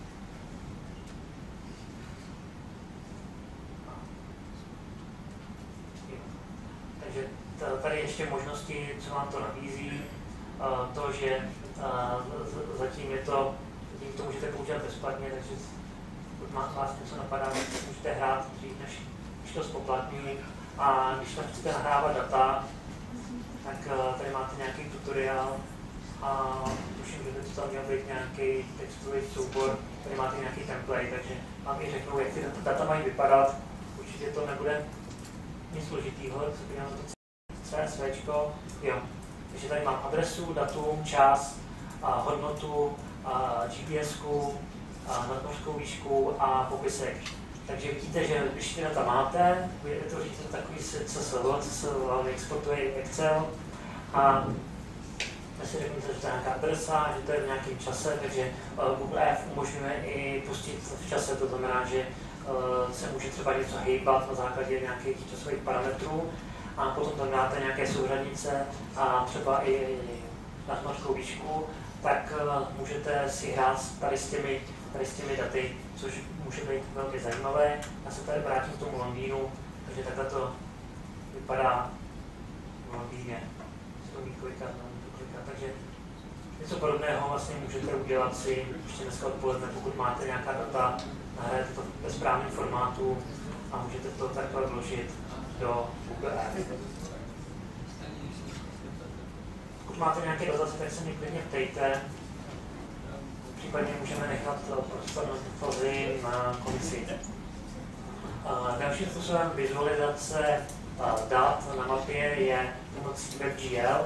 S1: takže tady ještě možnosti, co vám to nabízí, uh, to, že uh, zatím je to tím to můžete používat bezplatně, takže pokud vás něco napadá, tak můžete hrát dřív, než, než to spoplatní. A když tam chcete nahrávat data, tak uh, tady máte nějaký tutoriál a tuším, že by to tam měl být nějaký textový soubor, tady máte nějaký template, takže vám i řeknou, jak ty data mají vypadat. Určitě to nebude nic složitýho, co by mělo to CSVčko. Jo. Takže tady mám adresu, datum, čas, a hodnotu, G P S ku, nadmořskou výšku a popisek. Takže vidíte, že když ty data máte, vytvoříte to takový C S V, C S V vám exportuje Excel a si řeknete, že to je nějaká adresa, že to je v nějakém čase, takže Google Earth umožňuje i pustit v čase, to znamená, že se může třeba něco hejbat na základě nějakých časových parametrů a potom tam dáte nějaké souřadnice a třeba i nadmořskou výšku, tak uh, můžete si hrát tady s, těmi, tady s těmi daty, což může být velmi zajímavé. Já se tady vrátím k tomu Londýnu, takže takhle to vypadá v Londýně. To umí klikat, to klikat. Takže něco podobného vlastně můžete udělat si ještě dneska odpoledne, pokud máte nějaká data, nahrajete to ve správném formátu a můžete to takhle vložit do Google Earth. Pokud máte nějaké dotazy, tak se mě klidně ptejte. Případně můžeme nechat prostor na dotazy na konci. Dalším způsobem vizualizace dat na mapě je pomocí WebGL.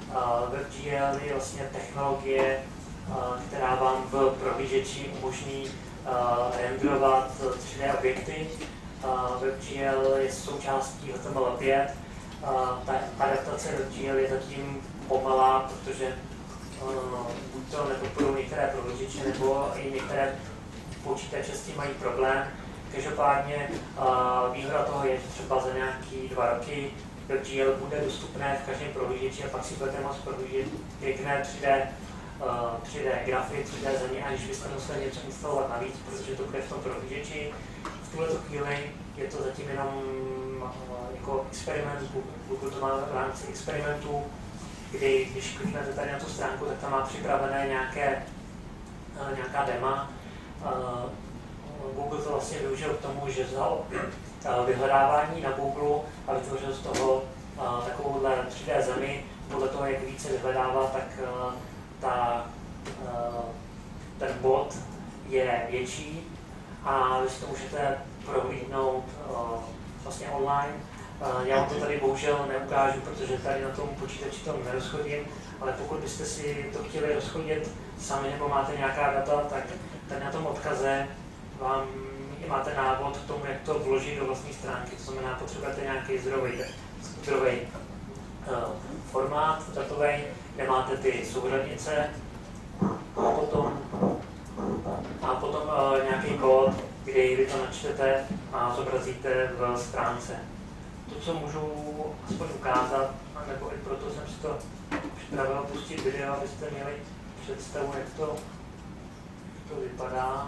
S1: WebGL je vlastně technologie, která vám v prohlížeči umožní renderovat tři dé objekty. WebGL je součástí H T M L pět. Ta adaptace WebGL je zatím pomalá, protože buď to nepodporují některé prohlížeče, nebo i některé počítače s tím mají problém. Každopádně výhoda toho je, že třeba za nějaký dva roky WebGL bude dostupné v každém prohlížeči a pak si budete moct prohlížet pěkné tři dé, tři dé grafy, tři dé země, aniž byste museli něco instalovat navíc, protože to bude v tom prohlížeči. V tuhle chvíli je to zatím jenom jako experiment, pokud to má v rámci experimentu, kdy když kliknete tady na tu stránku, tak tam má připravené nějaké, nějaká dema. Google to vlastně využil k tomu, že vzal vyhledávání na Google a vytvořil z toho takovouhle tři dé zemi. Podle toho, jak více vyhledává, tak ta, ten bod je větší a vy si to můžete prohlídnout vlastně online. Já vám to tady bohužel neukážu, protože tady na tom počítači to nerozchodím, ale pokud byste si to chtěli rozchodit sami nebo máte nějaká data, tak tady na tom odkaze vám máte návod k tomu, jak to vložit do vlastní stránky. To znamená, potřebujete nějaký zdrojový, zdrojový uh, formát datový, kde máte ty souřadnice a potom, a potom uh, nějaký kód, kdy vy to načtete a zobrazíte v stránce. To, co můžu aspoň ukázat, nebo i proto jsem si to připravil pustit video, abyste měli představu, jak to, jak to vypadá.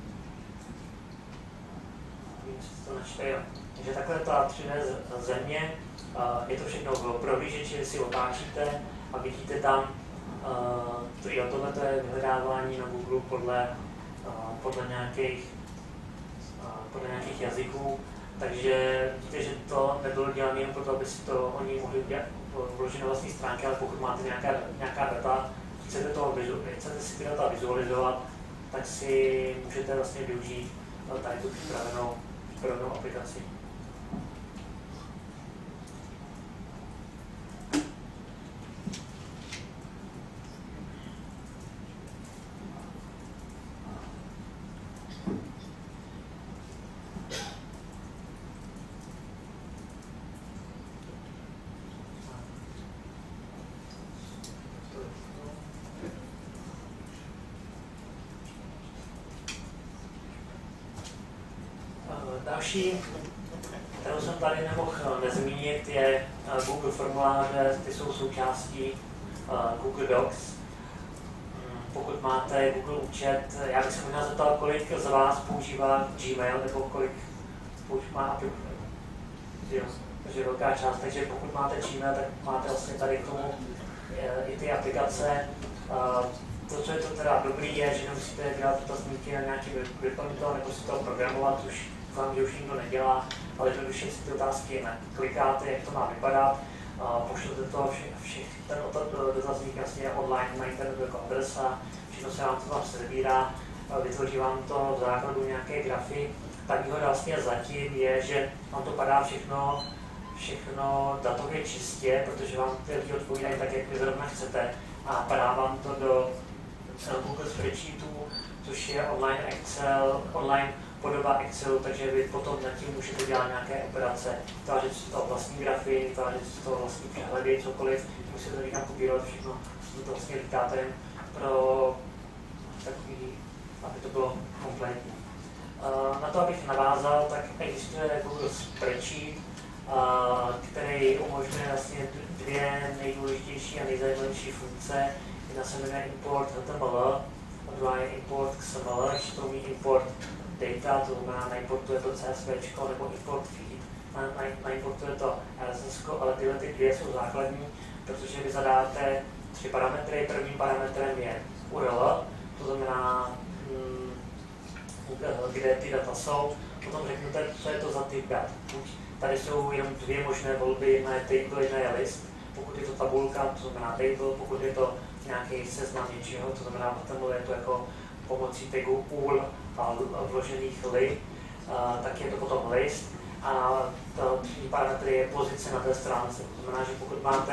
S1: To načte, jo. Takže takhle ta tři dé země, je to všechno v prohlížeči, si otáčíte a vidíte tam, to, jo, tohle je vyhledávání na Google podle, podle, nějakých, podle nějakých jazyků. Takže vidíte, že to nebylo dělané jen proto, aby si to oni mohli vložit na vlastní stránky, ale pokud máte nějaká, nějaká data, chcete, to, chcete si ty data vizualizovat, tak si můžete vlastně využít tady tu připravenou, připravenou aplikaci. Další, kterou jsem tady nemohl nezmínit, je Google formuláře, ty jsou součástí Google Docs. Pokud máte Google účet, já bych se možná zeptal, kolik z vás používá Gmail, nebo kolik používá aplikaci. Takže velká část, takže pokud máte Gmail, tak máte vlastně tady k tomu i ty aplikace. To, co je to teda dobrý, je, že nemusíte dělat dotazníky na nějaký vyplnitel, nebo si to programovat, už vám, že už nikdo nedělá, ale jednoduše si ty otázky klikáte, jak to má vypadat, pošlete to, vše, vše, ten dotazník vlastně je online na internetu jako adresa, všechno se vám to tam sebírá, vytvoří vám to v základu nějaké grafy. Ta výhoda vlastně zatím je, že vám to padá všechno, všechno datově čistě, protože vám ty lidi odpovídají tak, jak vy zrovna chcete, a padá vám to do Google Spreadsheetu, což je online Excel, online podoba Excelu, takže vy potom nad tím můžete dělat nějaké operace, vytvářet si to vlastní grafy, vytvářet si to vlastní přehledy, cokoliv, musíte to někam pobírat všechno, co to vlastně říkáte pro takový, aby to bylo kompletní. Na to, abych navázal, tak existuje Google Spreadsheet, který umožňuje vlastně dvě nejdůležitější a nejzajímavější funkce. Jedna se jmenuje import H T M L a druhá je import X M L, ještě to umí import data, to znamená naimportuje to C S V nebo import feed, naimportuje to R S S, ale tyhle ty dvě jsou základní, protože vy zadáte tři parametry. Prvním parametrem je U R L, to znamená, kde ty data jsou, potom řeknete, co je to za typ dat. Tady jsou jenom dvě možné volby, jedna je table, jedna je list. Pokud je to tabulka, to znamená table, pokud je to nějaký seznam něčeho, to znamená, v tomhle je to jako pomocí tagu all a vložených li, tak je to potom list. A třetí parametr je pozice na té stránce. To znamená, že pokud máte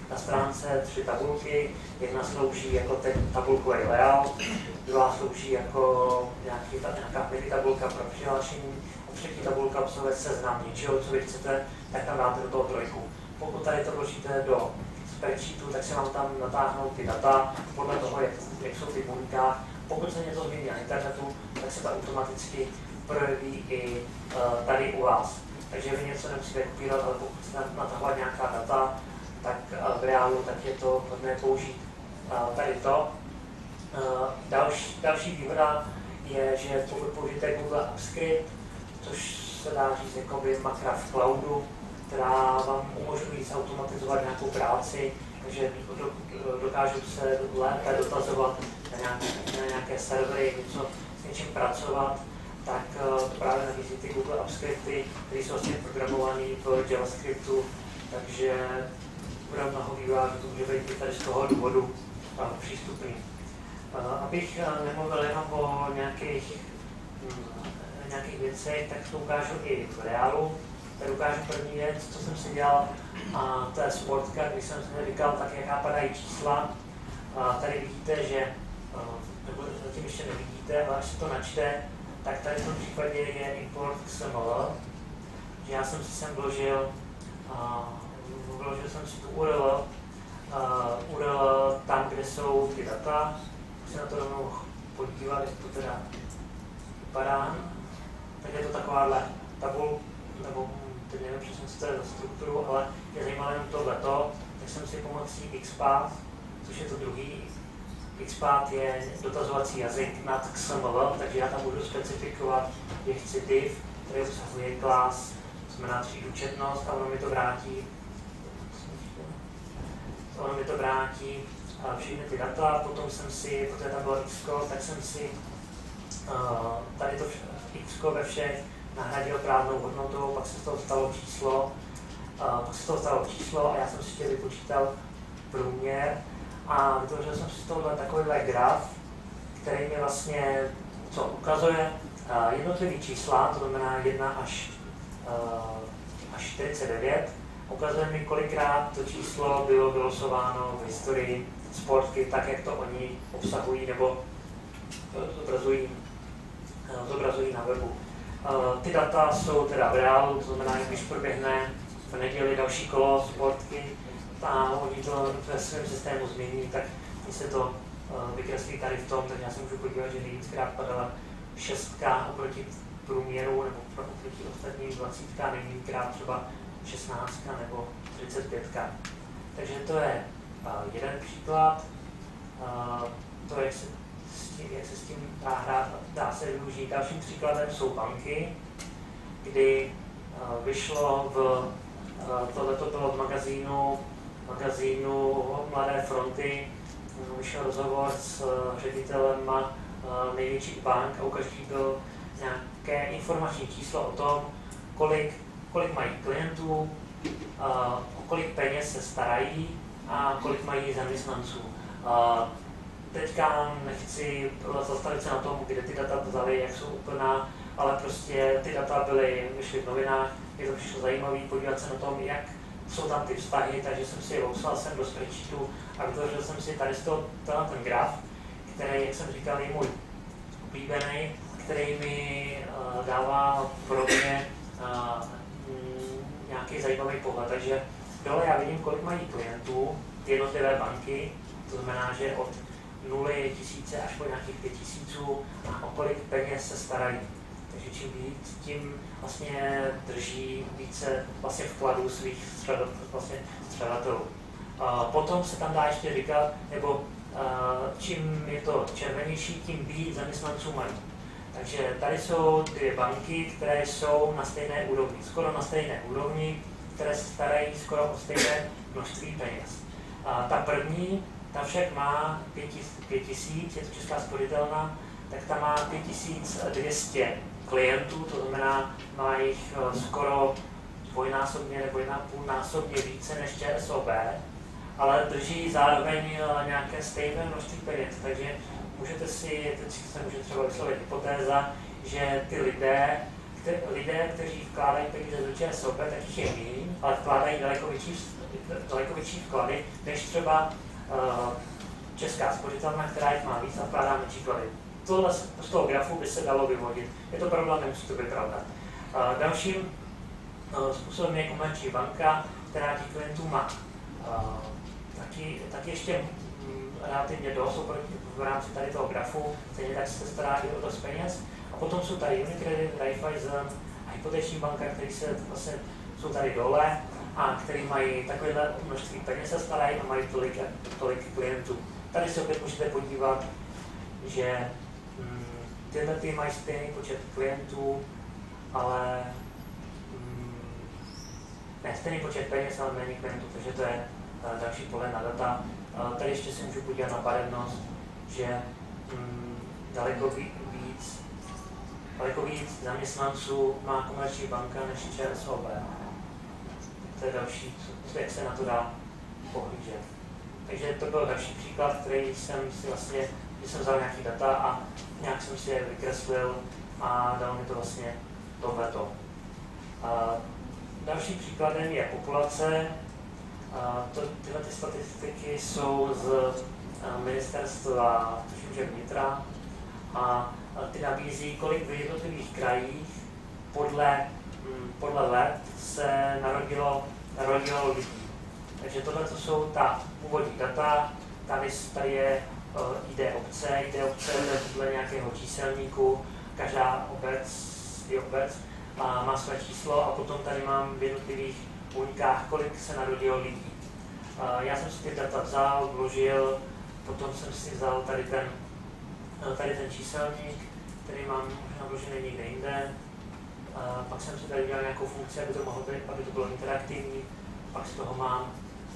S1: na stránce tři tabulky. Jedna slouží jako ten tabulkový layout, druhá slouží jako nějaký, nějaká tabulka pro přihlášení a třetí tabulka obsahuje seznam něčeho, co vy chcete, tak tam dáte do toho trojku. Pokud tady to vložíte do spreadsheetu, tak se vám tam natáhnou ty data podle toho, jak, jak jsou ty buňka. Pokud se něco změní na internetu, tak se to automaticky projeví i uh, tady u vás. Takže vy něco nemusíte kopírovat, ale pokud chcete natahovat nějaká data, tak uh, v reálu tak je to hodné použít uh, tady to. Uh, další, další výhoda je, že pokud použijete Google AppScript, což se dá říct jakoby makra v cloudu, která vám umožňují zautomatizovat nějakou práci, takže dokážu se lépe dotazovat na nějaké, na nějaké servery, něco s něčím pracovat, tak uh, právě nabízí ty Google AppScripty, které jsou vlastně programované v JavaScriptu, takže pro mnoho vývojářů to může být tady z toho důvodu uh, přístupný. Uh, abych uh, nemluvil jenom o nějakých, um, nějakých věcech, tak to ukážu i v reálu. Tady ukážu první věc, co jsem si dělal, a to je sportka, když jsem si říkal, tak jaká padají čísla. A tady vidíte, že, nebo zatím ještě nevidíte, ale až se to načte, tak tady v tom případě je import X M L, že já jsem si sem vložil, uh, vložil jsem si tu U R L, uh, U R L tam, kde jsou ty data, se na to rovnou podívat, jak to teda vypadá. Tak je to takováhle tabul, nebo teď nevím přesně, co to je za strukturu, ale je zajímavé jenom tohleto, tak jsem si pomocí XPath, což je to druhý, XPath je dotazovací jazyk nad X M L, takže já tam budu specifikovat, že chci div, který obsahuje class, to znamená třídu četnost, a ono mi to vrátí, ono mi to vrátí všechny ty data, potom jsem si, protože tam bylo X, tak jsem si uh, tady to X ve všech nahradil právnou hodnotou, pak se z toho stalo číslo, uh, pak se z toho stalo číslo a já jsem si chtěl vypočítal průměr a vytvořil jsem si z tohohle takovýhle graf, který mi vlastně co ukazuje uh, jednotlivý čísla, to znamená jedna až, uh, až čtyřicet devět, ukazuje mi, kolikrát to číslo bylo vylosováno v historii sportky, tak jak to oni obsahují nebo zobrazují, uh, zobrazují na webu. Uh, ty data jsou teda v reálu, to znamená, když proběhne v neděli další kolo sportky a oni to ve svém systému změní, tak mi se to uh, vykreslí tady v tom, tak já se můžu podívat, že nejvíckrát padala šestka oproti průměru nebo oproti ostatním dvacítka, nejvíckrát třeba šestnáctka nebo třicet pětka. Takže to je uh, jeden příklad, uh, to jak se jak se s tím dá hrát, dá se využít. Dalším příkladem jsou banky, kdy uh, vyšlo v, uh, tohleto bylo v magazínu, magazínu Mladé fronty, uh, vyšel rozhovor s uh, ředitelem uh, největších bank a ukaží byl nějaké informační číslo o tom, kolik, kolik mají klientů, uh, o kolik peněz se starají a kolik mají zaměstnanců. Uh, Teďka nechci zastavit se na tom, kde ty data vzali, jak jsou úplná, ale prostě ty data byly, vyšly v novinách, mě to přišlo zajímavé podívat se na tom, jak jsou tam ty vztahy, takže jsem si je obslal sem do spreadsheetu a vytvořil jsem si tady z toho ten graf, který, jak jsem říkal, je můj oblíbený, který mi uh, dává pro mě uh, nějaký zajímavý pohled. Takže dole já vidím, kolik mají klientů, ty jednotlivé banky, to znamená, že od nuly, tisíce až po nějakých pět tisíců a o kolik peněz se starají. Takže čím víc, tím vlastně drží více vlastně vkladů svých vlastně střadatelů. Potom se tam dá ještě říkat, nebo čím je to červenější, tím víc zaměstnanců mají. Takže tady jsou dvě banky, které jsou na stejné úrovni, skoro na stejné úrovni, které se starají skoro o stejné množství peněz. Ta první, ta však má pět tisíc, je to Česká spořitelna, tak ta má pět tisíc dvě stě klientů, to znamená, má jich skoro dvojnásobně nebo jedna půl násobně více než ČSOB, ale drží zároveň nějaké stejné množství peněz, takže můžete si, teď se může třeba vyslovit hypotéza, že ty lidé, kte, lidé, kteří vkládají peníze do ČSOB, tak jich je méně, ale vkládají daleko větší, daleko větší vklady, než třeba uh, Česká spořitelna, která jich má víc a vkládá menší vklady. Tohle z toho grafu by se dalo vyvodit. Je to pravda, nemusí to být pravda. Uh, dalším uh, způsobem je komerční banka, která těch klientů má uh, taky, taky ještě um, relativně dost oproti v rámci tady toho grafu, stejně tak se stará i o dost peněz. A potom jsou tady Unicredit, Raiffeisen a hypoteční banka, které se vlastně jsou tady dole a který mají takovéhle množství peněz se starají a mají tolik, tolik klientů. Tady se opět můžete podívat, že mm, tyhle ty mají stejný počet klientů, ale mm, ne stejný počet peněz, ale méně klientů, takže to je uh, další pohled na data. Uh, tady ještě si můžu podívat na barevnost, že mm, daleko víc, daleko víc zaměstnanců má komerční banka než ČSOB. To je další, jak se na to dá pohlížet. Takže to byl další příklad, který jsem si vlastně, když jsem vzal nějaký data a nějak jsem si je vykreslil a dal mi to vlastně tohleto. A další příkladem je populace. A to, tyhle ty statistiky jsou z ministerstva, tuším, že vnitra, a ty nabízí, kolik v jednotlivých krajích podle, podle let se narodilo, narodilo lidí. Takže tohle jsou ta původní data, tady, tady je uh, I D obce, I D obce je podle nějakého číselníku, každá obec je obec a má své číslo a potom tady mám v jednotlivých buňkách, kolik se narodilo lidí. Uh, já jsem si ty data vzal, vložil, potom jsem si vzal tady ten, tady ten číselník, který mám možná vložený někde jinde. Uh, pak jsem si tady udělal nějakou funkci, aby to mohlo být, aby to bylo interaktivní, pak z toho mám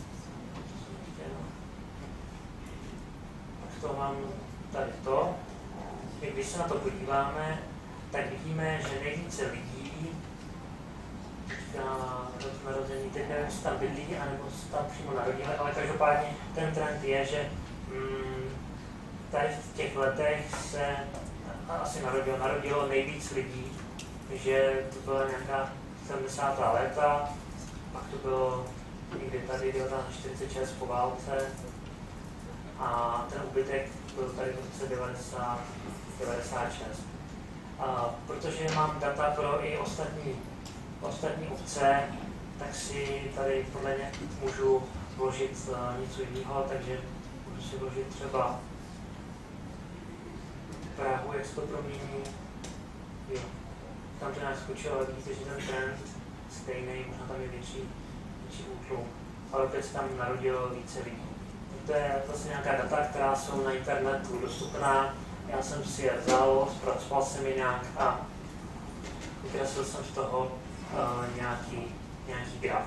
S1: to mám tady to. Když se na to podíváme, tak vidíme, že nejvíce lidí na narození, teď nevím, jestli tam bydlí, anebo se tam přímo narodili, ale každopádně ten trend je, že mm, tady v těch letech se asi narodilo, narodilo nejvíc lidí, že to byla nějaká sedmdesátá léta, pak to bylo někdy tady devatenáct set čtyřicet šest po válce, a ten úbytek byl tady v roce devadesát, devadesát šest. A protože mám data pro i ostatní, ostatní obce, tak si tady podle ně můžu vložit uh, něco jiného, takže můžu si vložit třeba Prahu, jak se to promění. Jo. Tam to nějak skočilo, ale vidíte, že ten trend stejný, možná tam je větší, větší útlum, ale opět se tam narodilo více lidí. To je vlastně nějaká data, která jsou na internetu dostupná. Já jsem si je vzal, zpracoval jsem je nějak a vykreslil jsem z toho uh, nějaký, nějaký graf.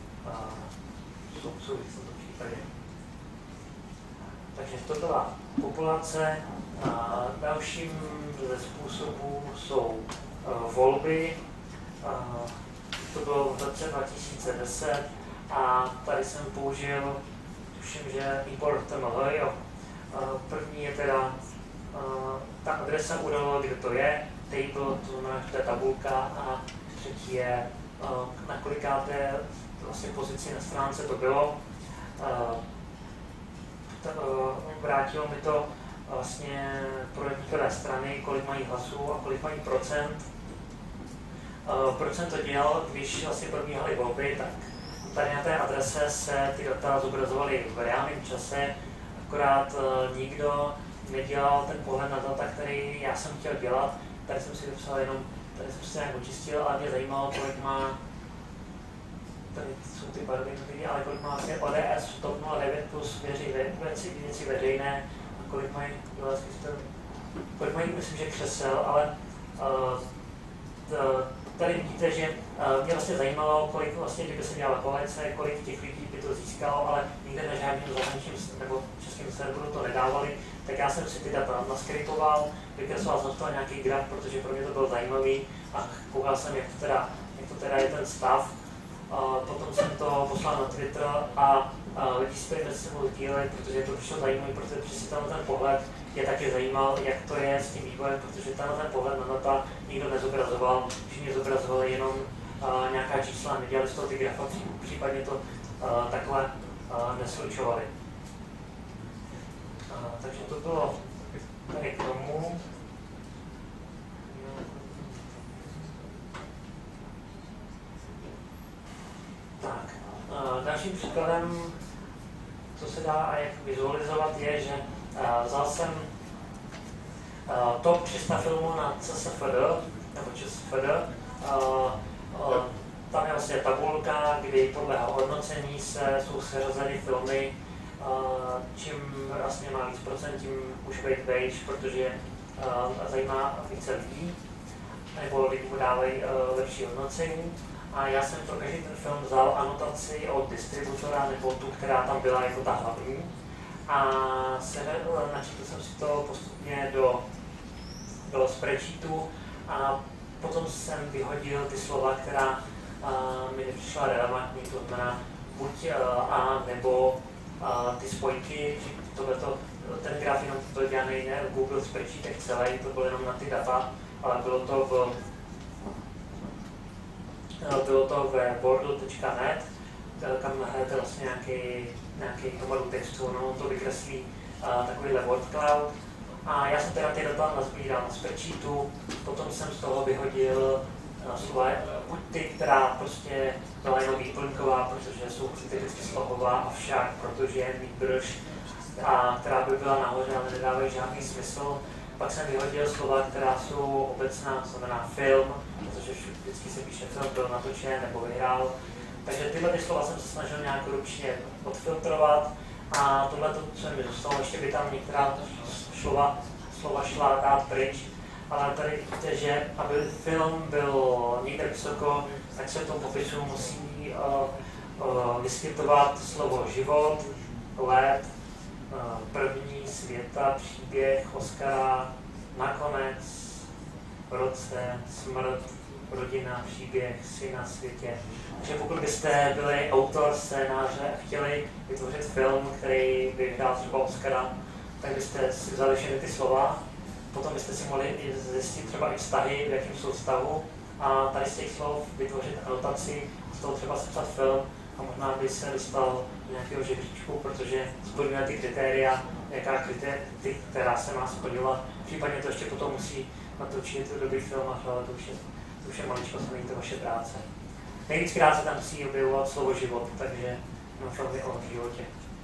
S1: Uh, v tomto případě. Takže to byla populace. Uh, dalším ze způsobů jsou uh, volby. Uh, to bylo v roce dva tisíce deset a tady jsem použil tuším, že import T M L, jo. První je teda uh, ta adresa U R L, kde to je, table, to znamená, že to je tabulka, a třetí je, uh, na kolikáté vlastně pozici na stránce to bylo. Uh, to, uh, vrátilo mi to vlastně pro jednotlivé strany, kolik mají hlasů a kolik mají procent. Uh, proč jsem to dělal, když vlastně probíhaly volby, tak tady na té adrese se ty data zobrazovaly v reálném čase, akorát uh, nikdo nedělal ten pohled na data, který já jsem chtěl dělat. Tady jsem si dopsal jenom, tady jsem se nějak očistil, ale mě zajímalo, kolik má, tady jsou ty barvy, ale kolik má vlastně O D S, TOP nula devět plus věci, věci veřejné, a kolik mají, kolik mají, myslím, že křesel, ale uh, tady vidíte, že uh, mě vlastně zajímalo, kolik vlastně, kdyby se dělala koalice, kolik těch lidí by to získalo, ale nikde na žádném zahraničním nebo českém serveru to nedávali, tak já jsem si ty data naskrypoval, vykresloval jsem z toho nějaký graf, protože pro mě to bylo zajímavý a koukal jsem, jak to teda, jak to teda je ten stav. Uh, potom jsem to poslal na Twitter a uh, lidi si to mezi sebou sdíleli, protože to přišlo zajímavé, protože přesně tam ten pohled, mě taky zajímal, jak to je s tím vývojem, protože tenhle ten pohled na data nikdo nezobrazoval, všichni zobrazovali jenom uh, nějaká čísla, nedělali z toho ty grafa, případně to uh, takhle uh, neslučovali. Uh, takže to bylo tady k tomu. Tak, uh, dalším příkladem, co se dá a jak vizualizovat, je, že uh, vzal jsem uh, top tři sta filmů na C S F D, nebo Č S F D. Uh, uh, tam je vlastně tabulka, kdy podle hodnocení se, jsou seřazeny filmy. Uh, čím vlastně má víc procent, tím může být vejš, protože uh, zajímá více lidí, nebo lidi mu dávají uh, lepší hodnocení. A já jsem pro každý ten film vzal anotaci od distributora nebo tu, která tam byla jako ta hlavní. A načetl jsem si to postupně do, do spreadsheetu a potom jsem vyhodil ty slova, která uh, mi nepřišla relevantní, to znamená buď uh, a nebo uh, ty spojky, tohleto, ten graf jenom byl dělaný ne v Google spreadsheetech celý, to bylo jenom na ty data, ale bylo to v Bylo to v boardu tečka net, kam hrajete vlastně nějaký, nějaký hromadu textu, no, to vykreslí uh, takovýhle word cloud. A já jsem teda ty data nazbíral na spreadsheetu, potom jsem z toho vyhodil uh, slova, buď ty, která prostě byla jenom výplňková, protože jsou typicky slohová, avšak, protože je výbrž, a která by byla nahoře, ale nedávají žádný smysl. Pak jsem vyhodil slova, která jsou obecná, to znamená film, protože vždycky se píše film, byl natočen nebo vyhrál. Takže tyhle ty slova jsem se snažil nějak ručně odfiltrovat a tohle, co mi zůstalo, ještě by tam některá slova, slova šla dát pryč. Ale tady vidíte, že aby film byl někde vysoko, tak se v tom popisu musí uh, uh, vyskytovat slovo život, let, první, světa, příběh, Oscara, nakonec, roce, smrt, rodina, příběh, syn na světě. Takže pokud byste byli autor scénáře a chtěli vytvořit film, který by vyhrál třeba Oscara, tak byste si vzali všechny ty slova, potom byste si mohli zjistit třeba i vztahy, v jakém jsou vztahu, a tady z těch slov vytvořit anotaci, z toho třeba sepsat film, a možná by se dostal do nějakého žebříčku, protože splňuje ty kritéria, jaká kritéria, která se má splňovat. Případně to ještě potom musí natočit dobrý film, ale to už je, to už je maličko, to není to vaše práce. Nejvíckrát se tam musí objevovat slovo život, takže no, filmy o životě.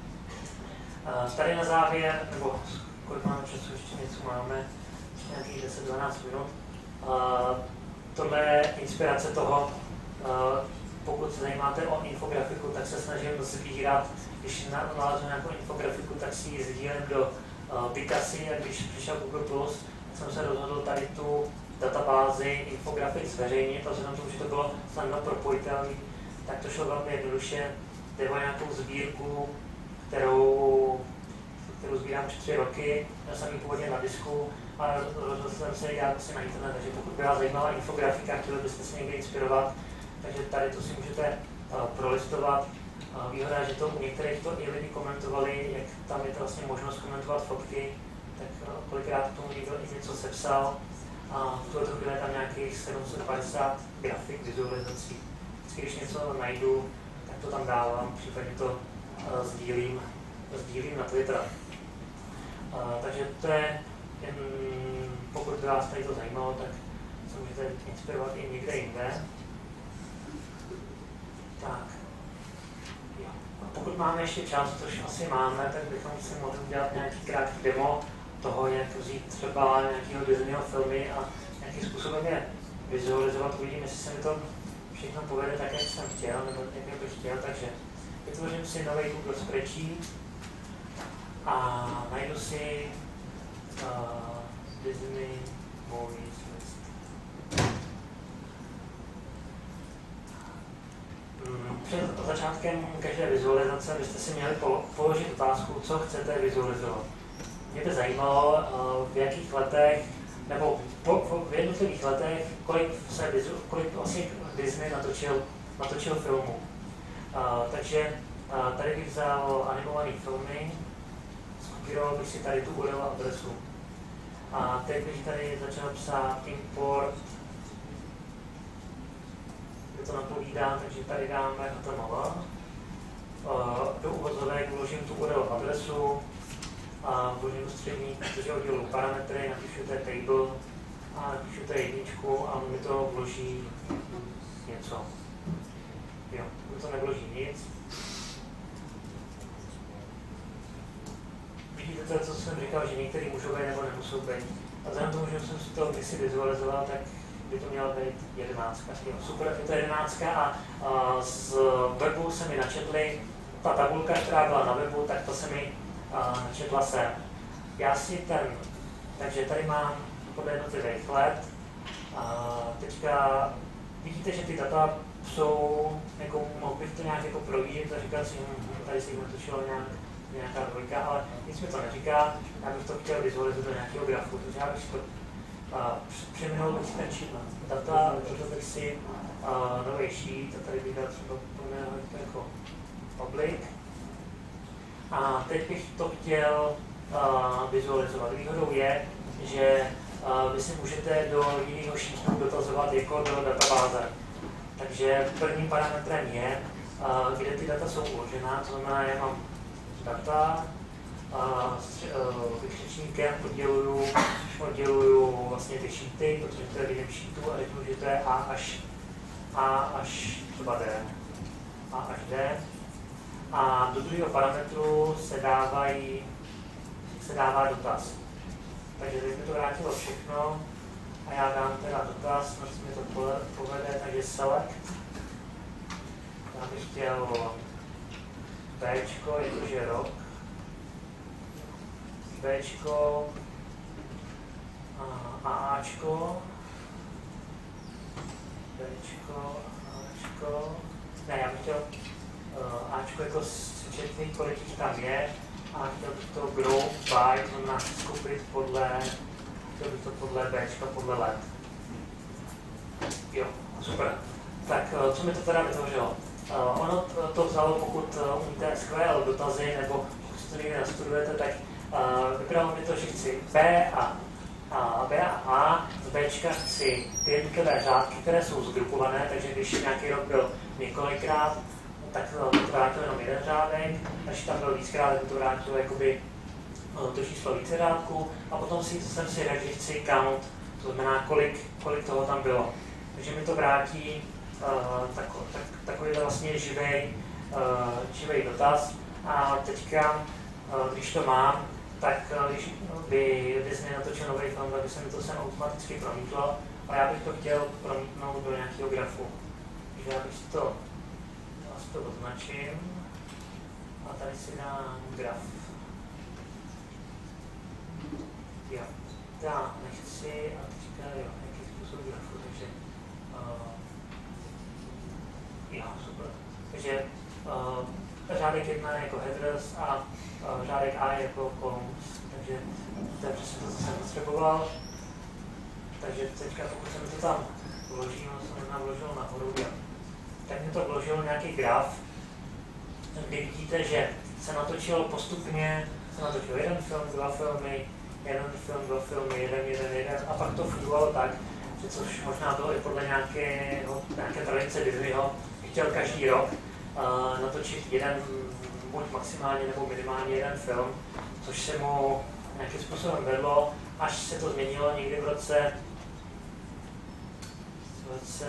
S1: Uh, tady na závěr, nebo kolik máme času, ještě něco máme, ještě nějakých deset dvanáct minut. Uh, tohle je inspirace toho, uh, pokud se zajímáte o infografiku, tak se snažím sbírat, když naleznu nějakou infografiku, tak si ji sdílím do uh, Picasy, a když přišel Google Plus, jsem se rozhodl tady tu databázi infografik zveřejnit, a vzhledem tomu, že to bylo snadno propojitelné, tak to šlo velmi jednoduše. Jde o nějakou sbírku, kterou, kterou sbírám už tři roky, já jsem ji původně na disku, ale rozhodl jsem se dát si na internet, takže pokud by vás zajímala infografika, chtěli byste se někde inspirovat, takže tady to si můžete uh, prolistovat. Uh, výhoda je, že to u některých to i lidi komentovali, jak tam je to vlastně možnost komentovat fotky, tak uh, kolikrát k tomu někdo i něco sepsal. A v tuhle chvíli je tam nějakých sedm set padesát grafik, vizualizací. Vždycky, když něco najdu, tak to tam dávám, případně to uh, sdílím, sdílím na Twitter. Uh, takže to je, jen, pokud by vás tady to zajímalo, tak se můžete inspirovat i někde jinde. Tak. Jo. A pokud máme ještě čas, což asi máme, tak bychom si mohli udělat nějaký krátký demo toho, jak vzít třeba nějakého Disneyho filmy a nějakým způsobem je vizualizovat. Uvidím, jestli se mi to všechno povede tak, jak jsem chtěl, nebo jak bych chtěl. Takže vytvořím si nový Google spreadsheet a najdu si uh, Disney Movies List. Před začátkem každé vizualizace byste si měli položit otázku, co chcete vizualizovat. Mě by zajímalo, v jakých letech, nebo po, v jednotlivých letech, kolik, se, kolik vlastně Disney natočil, natočil filmů. Takže tady bych vzal animované filmy, skopíroval bych si tady tu U R L adresu. A teď bych tady začal psát import, kde to napovídá, takže tady dáme H T M L. Do uvozovek vložím tu U R L adresu a vložím do střední, protože odděluji parametry, napíšu to table a napíšu to jedničku a mi to vloží něco. Jo, mi to nevloží nic. Vidíte to, co jsem říkal, že některý můžou být nebo nemusou být. A vzhledem tomu, že jsem si to kdysi vizualizoval, tak by to měla být jedenáctka. Jo, super, je to jedenáctka a, a z webu se mi načetly, ta tabulka, která byla na webu, tak to se mi a, načetla sem. Já si ten, takže tady mám podle jednotlivých let. A teďka vidíte, že ty data jsou, jako, mohl bych to nějak jako projít a říkat si, hm, tady si natočilo nějak, nějaká dvojka, ale nic mi to neříká, já bych to chtěl vizualizovat do nějakého grafu, takže já bych si to přeměnil bych si ten sheet na data, protože bych si uh, nový sheet a tady bych dal třeba jako public. A teď bych to chtěl uh, vizualizovat. Výhodou je, že uh, vy si můžete do jiného sheetu dotazovat jako do databáze. Takže prvním parametrem je, uh, kde ty data jsou uložená, to znamená, já mám data, a vykřičníkem odděluju, odděluju vlastně ty sheety, protože to je v jiném sheetu a řeknu, že to je A až, A až třeba D. A až D. A do druhého parametru se dávají, se dává dotaz. Takže teď mi to vrátilo všechno a já dám teda dotaz, no mi to povede, takže select. Já bych chtěl Bčko, jakože rok. Bčko, AAčko, Bčko, Ačko, ne, já bych chtěl uh, Ačko jako sečetný, kolik jich tam je, a chtěl bych to group by, to znamená skupit podle, chtěl bych to podle Bčka, podle let. Jo, super. Tak co mi to teda vytvořilo? Uh, ono to, to vzalo, pokud uh, umíte S Q L dotazy, nebo pokud si to někde nastudujete, tak Uh, vybralo mi to, že chci B a, a B a A, z Bčka chci ty jednotlivé řádky, které jsou zgrupované, takže když nějaký rok byl několikrát, tak to vrátilo jenom jeden řádek, když tam byl víckrát, tak to vrátilo jakoby to číslo více řádků a potom si, jsem si řekl, že chci count, to znamená, kolik, kolik toho tam bylo. Takže mi to vrátí uh, tako, tak, takový vlastně živej, uh, živej dotaz a teďka, uh, když to mám, tak když by Disney natočil nový film, tak by se mi to sem automaticky promítlo a já bych to chtěl promítnout do nějakého grafu. Takže já bych si to, já si to označím a tady si dám graf. Jo, já nechci a teďka jo, jaký způsob grafu, takže uh, jo, super. Takže uh, řádek jedna je jako headers a uh, řádek A je jako columns, takže to je přesně to, co jsem potřeboval. Takže teďka, pokud jsem to tam vložil, jsem tam vložil nahoru, tak mi to vložil nějaký graf, kdy vidíte, že se natočilo postupně, se natočil jeden film, dva filmy, jeden film, dva filmy, jeden, jeden, jeden a pak to fungovalo tak, že což možná bylo i podle nějakého, nějaké tradice Disneyho, chtěl každý rok uh, natočit jeden, buď maximálně nebo minimálně jeden film, což se mu nějakým způsobem vedlo, až se to změnilo někdy v roce, v roce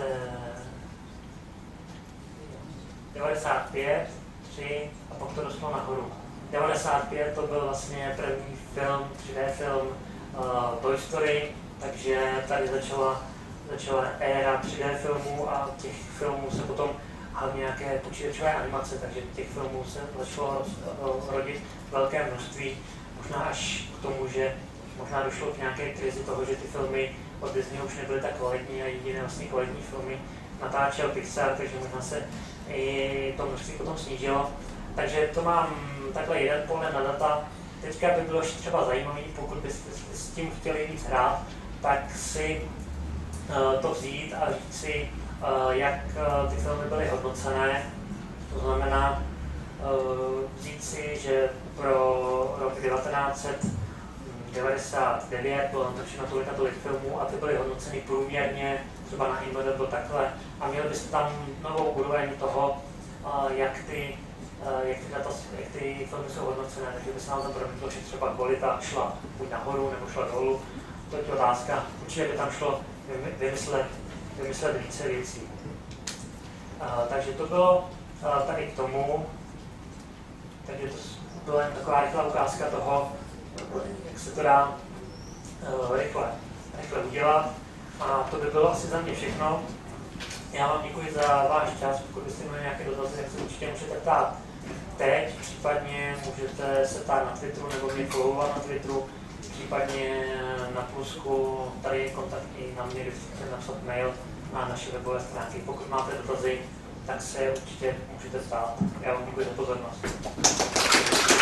S1: devadesát pět, tři a pak to rostlo nahoru. devadesát pět to byl vlastně první film, tři dé film uh, Toy Story, takže tady začala, začala éra tři dé filmů a těch filmů se potom hlavně nějaké počítačové animace, takže těch filmů se začalo rodit velké množství, možná až k tomu, že možná došlo k nějaké krizi toho, že ty filmy od Disney už nebyly tak kvalitní a jediné vlastně kvalitní filmy natáčel Pixar, takže možná se i to množství potom snížilo. Takže to mám takhle jeden pohled na data. Teďka by bylo třeba zajímavé, pokud byste s tím chtěli víc hrát, tak si uh, to vzít a říct si, uh, jak uh, ty filmy byly hodnocené. To znamená uh, vzít si, že pro rok devatenáct set devadesát devět, bylo natočeno tolik a tolik filmů a ty byly hodnoceny průměrně, třeba na I M D B takhle, a měli byste tam novou úroveň toho, jak ty, jak ty, data, jak ty filmy jsou hodnocené, takže by se nám tam promítlo, že třeba kvalita šla buď nahoru nebo šla dolů. To je otázka, určitě by tam šlo vymyslet, vymyslet více věcí. Takže to bylo tady k tomu, takže to byla jen taková rychlá ukázka toho, jak se to dá uh, rychle, rychle udělat. A to by bylo asi za mě všechno. Já vám děkuji za váš čas, pokud byste měli nějaké dotazy, tak se určitě můžete ptát teď, případně můžete se ptát na Twitteru nebo mě followovat na Twitteru, případně na Plusku, tady je kontakt i na mě, když chcete napsat mail na naše webové stránky. Pokud máte dotazy, tak se určitě můžete ptát. Já vám děkuji za pozornost.